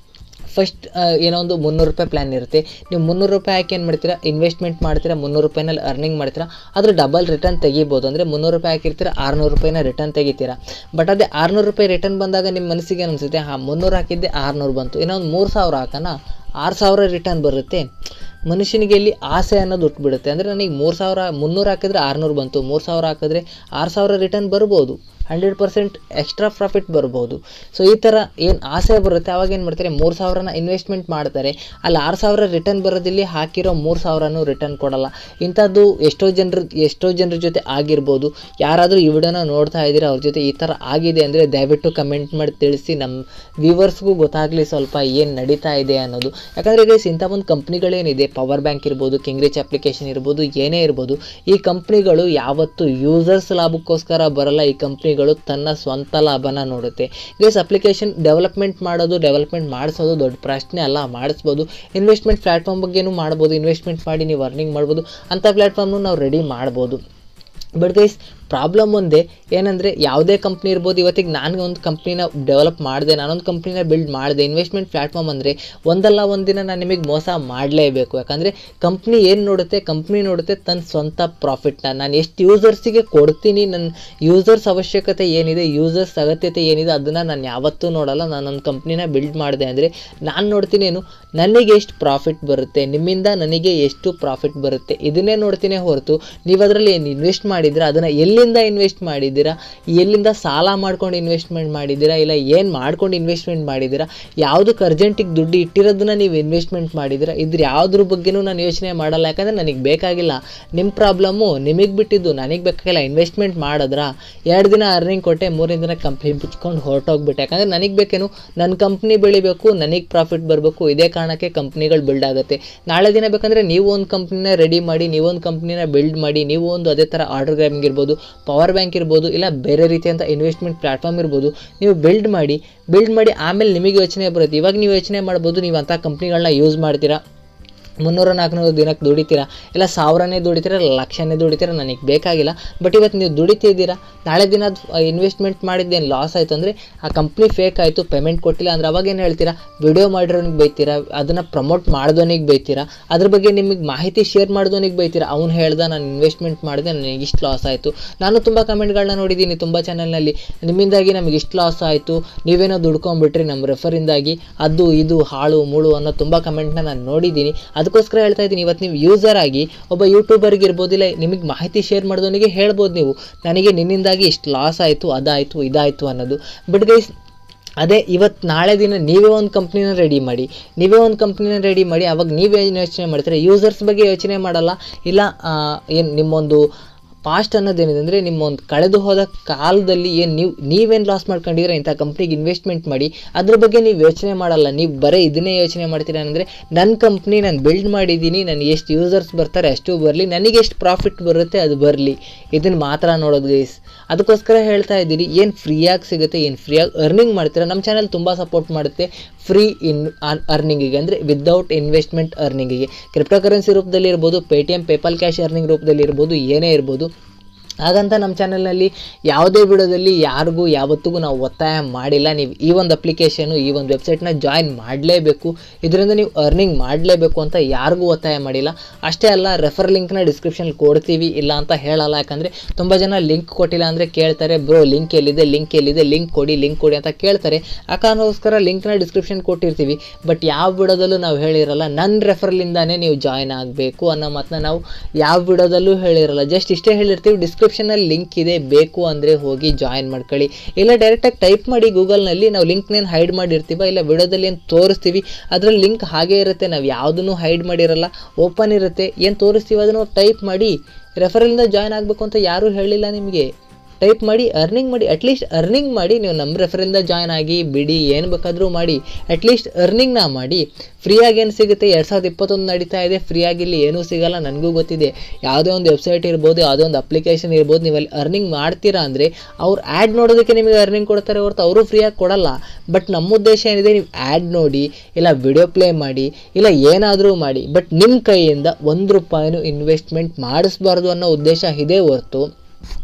ಫಸ್ಟ್ ಏನೋ ಒಂದು ಮುನ್ನೂರು ರೂಪಾಯಿ ಪ್ಲ್ಯಾನ್ ಇರುತ್ತೆ. ನೀವು ಮುನ್ನೂರು ರೂಪಾಯಿ ಹಾಕಿ ಏನು ಮಾಡ್ತೀರಾ, ಇನ್ವೆಸ್ಟ್ಮೆಂಟ್ ಮಾಡ್ತೀರಾ, ಮುನ್ನೂರು ರೂಪಾಯಿನಲ್ಲಿ ಅರ್ನಿಂಗ್ ಮಾಡ್ತೀರಾ, ಅದ್ರ ಡಬಲ್ ರಿಟರ್ನ್ ತೆಗಿಬೋದು. ಅಂದರೆ ಮುನ್ನೂರು ರೂಪಾಯಿ ಹಾಕಿರ್ತೀರ, ಆರುನೂರು ರೂಪಾಯಿನ ರಿಟರ್ನ್ ತೆಗಿತೀರಾ. ಬಟ್ ಅದೇ ಆರುನೂರು ರೂಪಾಯಿ ರಿಟರ್ನ್ ಬಂದಾಗ ನಿಮ್ಮ ಮನಸ್ಸಿಗೆ ಅನಿಸುತ್ತೆ, ಹಾಂ ಮುನ್ನೂರು ಹಾಕಿದ್ದೆ ಆರುನೂರು ಬಂತು, ಇನ್ನೊಂದು ಮೂರು ಸಾವಿರ ಹಾಕೋಣ, ಆರು ಸಾವಿರ ರಿಟರ್ನ್ ಬರುತ್ತೆ. ಮನುಷ್ಯನಿಗೆ ಇಲ್ಲಿ ಆಸೆ ಅನ್ನೋದು ಹುಟ್ಬಿಡುತ್ತೆ. ಅಂದರೆ ನನಗೆ ಮೂರು ಸಾವಿರ ಮುನ್ನೂರು ಹಾಕಿದ್ರೆ ಆರುನೂರು ಬಂತು, ಮೂರು ಸಾವಿರ ಹಾಕಿದ್ರೆ ಆರು ಸಾವಿರ ರಿಟರ್ನ್ ಬರ್ಬೋದು, ಹಂಡ್ರೆಡ್ ಪರ್ಸೆಂಟ್ ಎಕ್ಸ್ಟ್ರಾ ಪ್ರಾಫಿಟ್ ಬರ್ಬೋದು. ಸೊ ಈ ಥರ ಏನು ಆಸೆ ಬರುತ್ತೆ, ಅವಾಗ ಏನು ಮಾಡ್ತಾರೆ, ಮೂರು ಸಾವಿರನ ಇನ್ವೆಸ್ಟ್ಮೆಂಟ್ ಮಾಡ್ತಾರೆ, ಅಲ್ಲಿ ಆರು ಸಾವಿರ ರಿಟರ್ನ್ ಬರೋದಿಲ್ಲಿ ಹಾಕಿರೋ ಮೂರು ಸಾವಿರನೂ ರಿಟರ್ನ್ ಕೊಡಲ್ಲ. ಇಂಥದ್ದು ಎಷ್ಟೋ ಜನರು ಎಷ್ಟೋ ಜನರ ಜೊತೆ ಆಗಿರ್ಬೋದು. ಯಾರಾದರೂ ಈ ವಿಡಿಯೋನ ನೋಡ್ತಾ ಇದ್ದೀರಾ, ಅವ್ರ ಜೊತೆ ಈ ಥರ ಆಗಿದೆ ಅಂದರೆ ದಯವಿಟ್ಟು ಕಮೆಂಟ್ ಮಾಡಿ ತಿಳಿಸಿ, ನಮ್ಮ ವ್ಯೂವರ್ಸ್ಗೂ ಗೊತ್ತಾಗಲಿ ಸ್ವಲ್ಪ ಏನು ನಡೀತಾ ಇದೆ ಅನ್ನೋದು. ಯಾಕಂದರೆ ಗೈಸ್ ಇಂಥ ಒಂದು ಕಂಪ್ನಿಗಳೇನಿದೆ, ಪವರ್ ಬ್ಯಾಂಕ್ ಇರ್ಬೋದು, ಕಿಂಗ್ ರಿಚ್ ಅಪ್ಲಿಕೇಶನ್ ಇರ್ಬೋದು, ಏನೇ ಇರ್ಬೋದು, ಈ ಕಂಪ್ನಿಗಳು ಯಾವತ್ತು ಯೂಸರ್ಸ್ ಲಾಭಕ್ಕೋಸ್ಕರ ಬರಲ್ಲ. ಈ ಕಂಪ್ನಿಗಳು ತನ್ನ ಸ್ವಂತ ಲಾಭನ ನೋಡುತ್ತೆ. ಗೈಸ್ ಅಪ್ಲಿಕೇಶನ್ ಡೆವಲಪ್ಮೆಂಟ್ ಮಾಡೋದು ಡೆವಲಪ್ಮೆಂಟ್ ಮಾಡಿಸೋದು ದೊಡ್ಡ ಪ್ರಶ್ನೆ ಅಲ್ಲ, ಮಾಡಿಸ್ಬೋದು. ಇನ್ವೆಸ್ಟ್ಮೆಂಟ್ ಪ್ಲ್ಯಾಟ್ಫಾರ್ಮ್ ಬಗ್ಗೆನೂ ಮಾಡ್ಬೋದು, ಇನ್ವೆಸ್ಟ್ಮೆಂಟ್ ಮಾಡಿ ನೀವು ಅರ್ನಿಂಗ್ ಮಾಡ್ಬೋದು, ಅಂಥ ಪ್ಲ್ಯಾಟ್ಫಾರ್ಮ್ನು ನಾವು ರೆಡಿ ಮಾಡ್ಬೋದು. ಬಟ್ ಗೈಸ್ ಪ್ರಾಬ್ಲಮ್ ಒಂದೇ ಏನಂದರೆ, ಯಾವುದೇ ಕಂಪ್ನಿ ಇರ್ಬೋದು, ಇವತ್ತಿಗೆ ನಾನು ಒಂದು ಕಂಪ್ನಿನ ಡೆವಲಪ್ ಮಾಡಿದೆ, ನಾನೊಂದು ಕಂಪ್ನಿನ ಬಿಲ್ಡ್ ಮಾಡಿದೆ. ಇನ್ವೆಸ್ಟ್ಮೆಂಟ್ ಪ್ಲ್ಯಾಟ್ಫಾರ್ಮ್ ಅಂದರೆ ಒಂದಲ್ಲ ಒಂದಿನ ನಾನು ನಿಮಗೆ ಮೋಸ ಮಾಡಲೇಬೇಕು. ಯಾಕಂದರೆ ಕಂಪ್ನಿ ಏನು ನೋಡುತ್ತೆ, ಕಂಪ್ನಿ ನೋಡುತ್ತೆ ತನ್ನ ಸ್ವಂತ ಪ್ರಾಫಿಟ್ನ. ನಾನು ಎಷ್ಟು ಯೂಸರ್ಸಿಗೆ ಕೊಡ್ತೀನಿ, ನನ್ನ ಯೂಸರ್ಸ್ ಅವಶ್ಯಕತೆ ಏನಿದೆ, ಯೂಸರ್ಸ್ ಅಗತ್ಯತೆ ಏನಿದೆ, ಅದನ್ನು ನಾನು ಯಾವತ್ತೂ ನೋಡಲ್ಲ. ನಾನೊಂದು ಕಂಪ್ನಿನ ಬಿಲ್ಡ್ ಮಾಡಿದೆ ಅಂದರೆ ನಾನು ನೋಡ್ತೀನಿ ಏನು, ನನಗೆ ಎಷ್ಟು ಪ್ರಾಫಿಟ್ ಬರುತ್ತೆ, ನಿಮ್ಮಿಂದ ನನಗೆ ಎಷ್ಟು ಪ್ರಾಫಿಟ್ ಬರುತ್ತೆ, ಇದನ್ನೇ ನೋಡ್ತೀನಿ ಹೊರತು ನೀವು ಅದರಲ್ಲಿ ಏನು ಇನ್ವೆಸ್ಟ್ ಮಾಡಿದ್ದೀರಾ, ಅದನ್ನು ಎಲ್ಲಿಂದ ಇನ್ವೆಸ್ಟ್ ಮಾಡಿದ್ದೀರಾ, ಎಲ್ಲಿಂದ ಸಾಲ ಮಾಡ್ಕೊಂಡು ಇನ್ವೆಸ್ಟ್ಮೆಂಟ್ ಮಾಡಿದ್ದೀರಾ, ಇಲ್ಲ ಏನು ಮಾಡ್ಕೊಂಡು ಇನ್ವೆಸ್ಟ್ಮೆಂಟ್ ಮಾಡಿದ್ದೀರಾ, ಯಾವುದಕ್ಕೆ ಅರ್ಜೆಂಟಿಗೆ ದುಡ್ಡು ಇಟ್ಟಿರೋದನ್ನ ನೀವು ಇನ್ವೆಸ್ಟ್ಮೆಂಟ್ ಮಾಡಿದ್ದೀರಾ, ಇದ್ರ ಯಾವುದ್ರ ಬಗ್ಗೆನೂ ನಾನು ಯೋಚನೆ ಮಾಡಲ್ಲ. ಯಾಕಂದರೆ ನನಗೆ ಬೇಕಾಗಿಲ್ಲ. ನಿಮ್ಮ ಪ್ರಾಬ್ಲಮ್ಮು ನಿಮಗೆ ಬಿಟ್ಟಿದ್ದು, ನನಗೆ ಬೇಕಾಗಿಲ್ಲ. ಇನ್ವೆಸ್ಟ್ಮೆಂಟ್ ಮಾಡಿದ್ರ ಎರಡು ದಿನ ಅರ್ನಿಂಗ್ ಕೊಟ್ಟೆ, ಮೂರನೇ ದಿನ ಕಂಪ್ನಿ ಬಿಚ್ಕೊಂಡು ಹೊರಟೋಗ್ಬಿಟ್ಟೆ. ಯಾಕಂದರೆ ನನಗೆ ಬೇಕೇನು, ನನ್ನ ಕಂಪ್ನಿ ಬೆಳಿಬೇಕು, ನನಗೆ ಪ್ರಾಫಿಟ್ ಬರಬೇಕು. ಇದೇ ಕಾರಣಕ್ಕೆ ಕಂಪ್ನಿಗಳು ಬಿಲ್ಡ್ ಆಗುತ್ತೆ. ನಾಳೆ ದಿನ ಬೇಕಂದರೆ ನೀವು ಒಂದು ಕಂಪ್ನಿನ ರೆಡಿ ಮಾಡಿ, ನೀವೊಂದು ಕಂಪ್ನಿನ ಬಿಲ್ಡ್ ಮಾಡಿ, ನೀವು ಒಂದು ಅದೇ ಥರ ಆರ್ಡರ್ ಗ್ರಾಬಿಂಗ್ ಇರ್ಬೋದು, ಪವರ್ ಬ್ಯಾಂಕ್ ಇರ್ಬೋದು, ಇಲ್ಲ ಬೇರೆ ರೀತಿಯಂಥ ಇನ್ವೆಸ್ಟ್ಮೆಂಟ್ ಪ್ಲ್ಯಾಟ್ಫಾರ್ಮ್ ಇರ್ಬೋದು, ನೀವು ಬಿಲ್ಡ್ ಮಾಡಿ ಬಿಲ್ಡ್ ಮಾಡಿ ಆಮೇಲೆ ನಿಮಗೆ ಯೋಚನೆ ಬರುತ್ತೆ. ಇವಾಗ ನೀವು ಯೋಚನೆ ಮಾಡ್ಬೋದು, ನೀವು ಅಂಥ ಕಂಪ್ನಿಗಳನ್ನ ಯೂಸ್ ಮಾಡ್ತೀರಾ, ಮುನ್ನೂರು ನಾಲ್ಕುನೂರು ದಿನಕ್ಕೆ ದುಡಿತೀರಾ, ಇಲ್ಲ ಸಾವಿರನೇ ದುಡಿತೀರಾ, ಲಕ್ಷನೇ ದುಡಿತೀರಾ, ನನಗೆ ಬೇಕಾಗಿಲ್ಲ. ಬಟ್ ಇವತ್ತು ನೀವು ದುಡಿತಿದ್ದೀರಾ, ನಾಳೆ ದಿನ ಇನ್ವೆಸ್ಟ್ಮೆಂಟ್ ಮಾಡಿದ್ದೇನು ಲಾಸ್ ಆಯಿತು ಅಂದರೆ, ಆ ಕಂಪ್ನಿ ಫೇಕ್ ಆಯಿತು, ಪೇಮೆಂಟ್ ಕೊಟ್ಟಿಲ್ಲ ಅಂದರೆ ಅವಾಗ ಏನು ಹೇಳ್ತೀರಾ, ವಿಡಿಯೋ ಮಾಡಿರೋನಿಗೆ ಬೈತೀರಾ, ಅದನ್ನು ಪ್ರಮೋಟ್ ಮಾಡಿದವನಿಗೆ ಬೈತೀರಾ, ಅದ್ರ ಬಗ್ಗೆ ನಿಮಗೆ ಮಾಹಿತಿ ಶೇರ್ ಮಾಡಿದವನಿಗೆ ಬೈತೀರಾ. ಅವ್ನು ಹೇಳ್ದ ನಾನು ಇನ್ವೆಸ್ಟ್ಮೆಂಟ್ ಮಾಡಿದೆ, ನನಗೆ ಇಷ್ಟು ಲಾಸ್ ಆಯಿತು. ನಾನು ತುಂಬ ಕಮೆಂಟ್ಗಳನ್ನ ನೋಡಿದ್ದೀನಿ ತುಂಬ ಚಾನಲ್ನಲ್ಲಿ, ನಿಮ್ಮಿಂದಾಗಿ ನಮಗೆ ಇಷ್ಟು ಲಾಸ್ ಆಯಿತು, ನೀವೇನೋ ದುಡ್ಕೊಂಡ್ಬಿಟ್ರಿ ನಮ್ಮ ರೆಫರಿಂದಾಗಿ, ಅದು ಇದು ಹಾಳು ಮುಳು ಅನ್ನೋ ತುಂಬ ಕಮೆಂಟ್ನ ನಾನು ನೋಡಿದ್ದೀನಿ. ಅದಕ್ಕೋಸ್ಕರ ಹೇಳ್ತಾ ಇದ್ದೀನಿ, ಇವತ್ತು ನೀವು ಯೂಸರ್ ಆಗಿ ಒಬ್ಬ ಯೂಟ್ಯೂಬರ್ಗೆ ಇರ್ಬೋದು, ಇಲ್ಲ ನಿಮಗೆ ಮಾಹಿತಿ ಶೇರ್ ಮಾಡಿದವನಿಗೆ ಹೇಳ್ಬೋದು ನೀವು, ನನಗೆ ನಿನ್ನಿಂದಾಗಿ ಇಷ್ಟು ಲಾಸ್ ಆಯಿತು, ಅದಾಯಿತು, ಇದಾಯಿತು ಅನ್ನೋದು. ಬಟ್ ಗೈಸ್ ಅದೇ ಇವತ್ತು ನಾಳೆ ದಿನ ನೀವೇ ಒಂದು ಕಂಪ್ನಿನ ರೆಡಿ ಮಾಡಿ, ನೀವೇ ಒಂದು ಕಂಪ್ನಿನ ರೆಡಿ ಮಾಡಿ ಅವಾಗ ನೀವೇ ಯೋಚನೆ ಮಾಡ್ತೀರಾ, ಯೂಸರ್ಸ್ ಬಗ್ಗೆ ಯೋಚನೆ ಮಾಡಲ್ಲ. ಇಲ್ಲ ಏನು ನಿಮ್ಮೊಂದು ಪಾಸ್ಟ್ ಅನ್ನೋದೇನಿದೆ ಅಂದರೆ, ನಿಮ್ಮ ಒಂದು ಕಳೆದು ಹೋದ ಕಾಲದಲ್ಲಿ ಏನು ನೀವು ನೀವೇನು ಲಾಸ್ ಮಾಡ್ಕೊಂಡಿದ್ರೆ ಇಂಥ ಕಂಪ್ನಿಗೆ ಇನ್ವೆಸ್ಟ್ಮೆಂಟ್ ಮಾಡಿ, ಅದ್ರ ಬಗ್ಗೆ ನೀವು ಯೋಚನೆ ಮಾಡಲ್ಲ. ನೀವು ಬರೀ ಇದನ್ನೇ ಯೋಚನೆ ಮಾಡ್ತೀರಾ ಅಂದರೆ, ನನ್ನ ಕಂಪ್ನಿ ನಾನು ಬಿಲ್ಡ್ ಮಾಡಿದ್ದೀನಿ, ನನಗೆ ಎಷ್ಟು ಯೂಸರ್ಸ್ ಬರ್ತಾರೆ ಅಷ್ಟು ಬರಲಿ, ನನಗೆ ಎಷ್ಟು ಪ್ರಾಫಿಟ್ ಬರುತ್ತೆ ಅದು ಬರಲಿ, ಇದನ್ನು ಮಾತ್ರ ನೋಡೋದು ಗೈಸ್. ಅದಕ್ಕೋಸ್ಕರ ಹೇಳ್ತಾ ಇದ್ದೀನಿ, ಏನು ಫ್ರೀಯಾಗಿ ಸಿಗುತ್ತೆ, ಏನು ಫ್ರೀಯಾಗಿ ಅರ್ನಿಂಗ್ ಮಾಡ್ತೀರಾ, ನಮ್ಮ ಚಾನಲ್ ತುಂಬ ಸಪೋರ್ಟ್ ಮಾಡುತ್ತೆ ಫ್ರೀ ಇನ್ ಅರ್ನಿಂಗಿಗೆ, ಅಂದರೆ ವಿದೌಟ್ ಇನ್ವೆಸ್ಟ್ಮೆಂಟ್ ಅರ್ನಿಂಗಿಗೆ. ಕ್ರಿಪ್ಟೋ ಕರೆನ್ಸಿ ರೂಪದಲ್ಲಿ ಇರ್ಬೋದು, ಪೇಟಿಎಮ್ ಪೇಪಾಲ್ ಕ್ಯಾಶ್ ಅರ್ನಿಂಗ್ ರೂಪದಲ್ಲಿ ಇರ್ಬೋದು, ಏನೇ ಇರ್ಬೋದು. ಹಾಗಂತ ನಮ್ಮ ಚಾನಲ್ನಲ್ಲಿ ಯಾವುದೇ ವಿಡಿಯೋದಲ್ಲಿ ಯಾರಿಗೂ ಯಾವತ್ತಿಗೂ ನಾವು ಒತ್ತಾಯ ಮಾಡಿಲ್ಲ, ನೀವು ಈ ಒಂದು ಅಪ್ಲಿಕೇಶನು ಈ ಒಂದು ವೆಬ್ಸೈಟ್ನ ಜಾಯಿನ್ ಮಾಡಲೇಬೇಕು, ಇದರಿಂದ ನೀವು ಅರ್ನಿಂಗ್ ಮಾಡಲೇಬೇಕು ಅಂತ ಯಾರಿಗೂ ಒತ್ತಾಯ ಮಾಡಿಲ್ಲ. ಅಷ್ಟೇ ಅಲ್ಲ, ರೆಫರ್ ಲಿಂಕ್ನ ಡಿಸ್ಕ್ರಿಪ್ಷನಲ್ಲಿ ಕೊಡ್ತೀವಿ, ಇಲ್ಲ ಅಂತ ಹೇಳಲ್ಲ. ಯಾಕಂದರೆ ತುಂಬ ಜನ ಲಿಂಕ್ ಕೊಟ್ಟಿಲ್ಲ ಅಂದರೆ ಕೇಳ್ತಾರೆ, ಬ್ರೋ ಲಿಂಕ್ ಎಲ್ಲಿದೆ ಲಿಂಕ್ ಎಲ್ಲಿದೆ ಲಿಂಕ್ ಕೊಡಿ ಲಿಂಕ್ ಕೊಡಿ ಅಂತ ಕೇಳ್ತಾರೆ. ಆ ಕಾರಣಕ್ಕೋಸ್ಕರ ಲಿಂಕ್ನ ಡಿಸ್ಕ್ರಿಪ್ಷನ್ ಕೊಟ್ಟಿರ್ತೀವಿ. ಬಟ್ ಯಾವ ವಿಡಿಯೋದಲ್ಲೂ ನಾವು ಹೇಳಿರಲ್ಲ ನನ್ನ ರೆಫರ್ಲಿಂದಾನೇ ನೀವು ಜಾಯ್ನ್ ಆಗಬೇಕು ಅನ್ನೋ ಮಾತನ್ನ ನಾವು ಯಾವ ವಿಡಿಯೋದಲ್ಲೂ ಹೇಳಿರಲ್ಲ. ಜಸ್ಟ್ ಇಷ್ಟೇ ಹೇಳಿರ್ತೀವಿ, ಡಿಸ್ಕ್ರಿಪ್ಷನ್ ಡಿಸ್ಕ್ರಿಪ್ಷನಲ್ಲಿ ಲಿಂಕ್ ಇದೆ, ಬೇಕು ಅಂದರೆ ಹೋಗಿ ಜಾಯಿನ್ ಮಾಡ್ಕೊಳ್ಳಿ. ಇಲ್ಲ ಡೈರೆಕ್ಟಾಗಿ ಟೈಪ್ ಮಾಡಿ ಗೂಗಲ್ನಲ್ಲಿ, ನಾವು ಲಿಂಕ್ನೇನು ಹೈಡ್ ಮಾಡಿರ್ತೀವ, ಇಲ್ಲ ವಿಡಿಯೋದಲ್ಲಿ ಏನು ತೋರಿಸ್ತೀವಿ ಅದರಲ್ಲಿ ಲಿಂಕ್ ಹಾಗೇ ಇರುತ್ತೆ, ನಾವು ಯಾವುದನ್ನು ಹೈಡ್ ಮಾಡಿರಲ್ಲ, ಓಪನ್ ಇರುತ್ತೆ. ಏನು ತೋರಿಸ್ತೀವಿ ಅದನ್ನು ಟೈಪ್ ಮಾಡಿ. ರೆಫರಲಿಂದ ಜಾಯ್ನ್ ಆಗಬೇಕು ಅಂತ ಯಾರೂ ಹೇಳಿಲ್ಲ ನಿಮಗೆ. ಟೈಪ್ ಮಾಡಿ ಅರ್ನಿಂಗ್ ಮಾಡಿ, ಅಟ್ಲೀಸ್ಟ್ ಅರ್ನಿಂಗ್ ಮಾಡಿ. ನೀವು ನಮ್ಮ ರೆಫರಿಂದ ಜಾಯ್ನ್ ಆಗಿ ಬಿಡಿ, ಏನು ಬೇಕಾದರೂ ಮಾಡಿ, ಅಟ್ಲೀಸ್ಟ್ ಅರ್ನಿಂಗ್ನ ಮಾಡಿ. ಫ್ರೀಯಾಗಿ ಏನು ಸಿಗುತ್ತೆ, ಎರಡು ಸಾವಿರದ ಇಪ್ಪತ್ತೊಂದು ನಡೀತಾ ಇದೆ, ಫ್ರೀಯಾಗಿ ಇಲ್ಲಿ ಏನೂ ಸಿಗೋಲ್ಲ, ನನಗೂ ಗೊತ್ತಿದೆ. ಯಾವುದೇ ಒಂದು ವೆಬ್ಸೈಟ್ ಇರ್ಬೋದು, ಯಾವುದೇ ಒಂದು ಅಪ್ಲಿಕೇಶನ್ ಇರ್ಬೋದು, ನೀವು ಅಲ್ಲಿ ಅರ್ನಿಂಗ್ ಮಾಡ್ತೀರಾ ಅಂದರೆ ಅವ್ರು ಆ್ಯಡ್ ನೋಡೋದಕ್ಕೆ ನಿಮಗೆ ಅರ್ನಿಂಗ್ ಕೊಡ್ತಾರೆ ಹೊರತು ಅವರು ಫ್ರೀಯಾಗಿ ಕೊಡಲ್ಲ. ಬಟ್ ನಮ್ಮ ಉದ್ದೇಶ ಏನಿದೆ, ನೀವು ಆ್ಯಡ್ ನೋಡಿ, ಇಲ್ಲ ವಿಡಿಯೋ ಪ್ಲೇ ಮಾಡಿ, ಇಲ್ಲ ಏನಾದರೂ ಮಾಡಿ, ಬಟ್ ನಿಮ್ಮ ಕೈಯಿಂದ ಒಂದು ರೂಪಾಯಿನೂ ಇನ್ವೆಸ್ಟ್ಮೆಂಟ್ ಮಾಡಿಸ್ಬಾರ್ದು ಅನ್ನೋ ಉದ್ದೇಶ ಇದೆ ಹೊರತು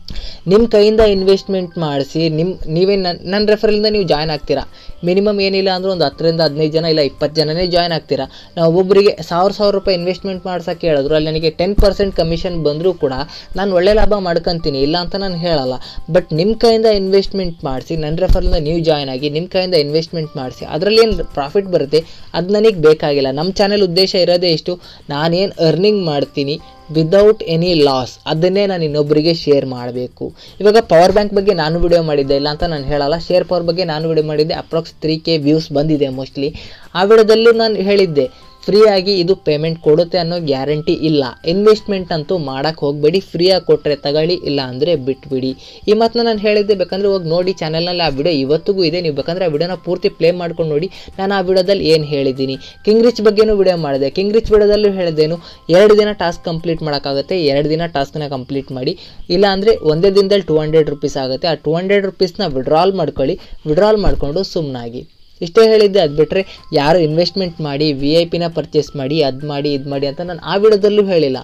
ನಿಮ್ಮ ಕೈಯಿಂದ ಇನ್ವೆಸ್ಟ್ಮೆಂಟ್ ಮಾಡಿಸಿ ನಿಮ್ಮ ನೀವೇ ನನ್ನ ನನ್ನ ರೆಫರಲಿಂದ ನೀವು ಜಾಯ್ನ್ ಆಗ್ತೀರಾ. ಮಿನಿಮಮ್ ಏನಿಲ್ಲ ಅಂದರೂ ಒಂದು ಹತ್ತರಿಂದ ಹದಿನೈದು ಜನ ಇಲ್ಲ ಇಪ್ಪತ್ತು ಜನನೇ ಜಾಯ್ನ್ ಆಗ್ತೀರಾ. ನಾವು ಒಬ್ಬೊಬ್ಬರಿಗೆ ಸಾವಿರ ಸಾವಿರ ರೂಪಾಯಿ ಇನ್ವೆಸ್ಟ್ಮೆಂಟ್ ಮಾಡ್ಸೋಕ್ಕೆ ಹೇಳಿದ್ರು ಅಲ್ಲಿ ನನಗೆ ಟೆನ್ ಪರ್ಸೆಂಟ್ ಕಮಿಷನ್ ಬಂದರೂ ಕೂಡ ನಾನು ಒಳ್ಳೆ ಲಾಭ ಮಾಡ್ಕೊತೀನಿ, ಇಲ್ಲ ಅಂತ ನಾನು ಹೇಳಲ್ಲ. ಬಟ್ ನಿಮ್ಮ ಕೈಯಿಂದ ಇನ್ವೆಸ್ಟ್ಮೆಂಟ್ ಮಾಡಿಸಿ, ನನ್ನ ರೆಫರಲಿಂದ ನೀವು ಜಾಯ್ನ್ ಆಗಿ ನಿಮ್ಮ ಕೈಯಿಂದ ಇನ್ವೆಸ್ಟ್ಮೆಂಟ್ ಮಾಡಿಸಿ, ಅದರಲ್ಲಿ ಏನು ಪ್ರಾಫಿಟ್ ಬರುತ್ತೆ ಅದು ನನಗೆ ಬೇಕಾಗಿಲ್ಲ. ನಮ್ಮ ಚಾನೆಲ್ ಉದ್ದೇಶ ಇರೋದೇ ಇಷ್ಟು, ನಾನೇನು ಅರ್ನಿಂಗ್ ಮಾಡ್ತೀನಿ ವಿದೌಟ್ ಎನಿ ಲಾಸ್ ಅದನ್ನೇ ನಾನು ಇನ್ನೊಬ್ಬರಿಗೆ ಶೇರ್ ಮಾಡಬೇಕು. ಇವಾಗ ಪವರ್ ಬ್ಯಾಂಕ್ ಬಗ್ಗೆ ನಾನು ವಿಡಿಯೋ ಮಾಡಿದ್ದೆ, ಇಲ್ಲ ಅಂತ ನಾನು ಹೇಳಲ್ಲ. ಶೇರ್ ಪವರ್ ಬಗ್ಗೆ ನಾನು ವಿಡಿಯೋ ಮಾಡಿದ್ದೆ, ಅಪ್ರಾಕ್ಸ್ ತ್ರೀ ಕೆ ವ್ಯೂಸ್ ಬಂದಿದೆ ಮೋಸ್ಟ್ಲಿ. ಆ ವಿಡಿಯೋದಲ್ಲೂ ನಾನು ಹೇಳಿದ್ದೆ ಫ್ರೀಯಾಗಿ ಇದು ಪೇಮೆಂಟ್ ಕೊಡುತ್ತೆ ಅನ್ನೋ ಗ್ಯಾರಂಟಿ ಇಲ್ಲ. ಇನ್ವೆಸ್ಟ್ಮೆಂಟ್ ಅಂತೂ ಮಾಡೋಕ್ಕೆ ಹೋಗಬೇಡಿ, ಫ್ರೀಯಾಗಿ ಕೊಟ್ಟರೆ ತಗೊಳ್ಳಿ, ಇಲ್ಲ ಅಂದರೆ ಬಿಟ್ಬಿಡಿ. ಈ ಮಾತನ್ನ ನಾನು ಹೇಳಿದ್ದೆ, ಬೇಕಂದರೆ ಹೋಗಿ ನೋಡಿ ಚಾನಲ್ನಲ್ಲಿ ಆ ವಿಡಿಯೋ ಇವತ್ತಿಗೂ ಇದೆ. ನೀವು ಬೇಕಂದರೆ ಆ ವಿಡಿಯೋನ ಪೂರ್ತಿ ಪ್ಲೇ ಮಾಡ್ಕೊಂಡು ನೋಡಿ. ನಾನು ಆ ವಿಡಿಯೋದಲ್ಲಿ ಏನು ಹೇಳಿದ್ದೀನಿ, ಕಿಂಗ್ ರಿಚ್ ಬಗ್ಗೆನೂ ವಿಡಿಯೋ ಮಾಡಿದೆ. ಕಿಂಗ್ ರಿಚ್ ವಿಡಿಯೋದಲ್ಲೂ ಹೇಳಿದ್ದೇನು, ಎರಡು ದಿನ ಟಾಸ್ಕ್ ಕಂಪ್ಲೀಟ್ ಮಾಡೋಕ್ಕಾಗುತ್ತೆ, ಎರಡು ದಿನ ಟಾಸ್ಕ್ನ ಕಂಪ್ಲೀಟ್ ಮಾಡಿ, ಇಲ್ಲ ಅಂದರೆ ಒಂದೇ ದಿನದಲ್ಲಿ ಟೂ ಹಂಡ್ರೆಡ್ ರುಪೀಸ್ ಆಗುತ್ತೆ. ಆ ಟೂ ಹಂಡ್ರೆಡ್ ರುಪೀಸ್ನ ವಿಡ್ರಾಲ್ ಮಾಡ್ಕೊಳ್ಳಿ, ವಿಡ್ರಾಲ್ ಮಾಡಿಕೊಂಡು ಸುಮ್ಮನಾಗಿ. ಇಷ್ಟೇ ಹೇಳಿದ್ದೆ. ಅದು ಬಿಟ್ಟರೆ ಯಾರು ಇನ್ವೆಸ್ಟ್ಮೆಂಟ್ ಮಾಡಿ ವಿ ಐ ಪಿನ ಪರ್ಚೇಸ್ ಮಾಡಿ ಅದು ಮಾಡಿ ಇದು ಮಾಡಿ ಅಂತ ನಾನು ಆ ವಿಡಿಯೋದಲ್ಲೂ ಹೇಳಿಲ್ಲ.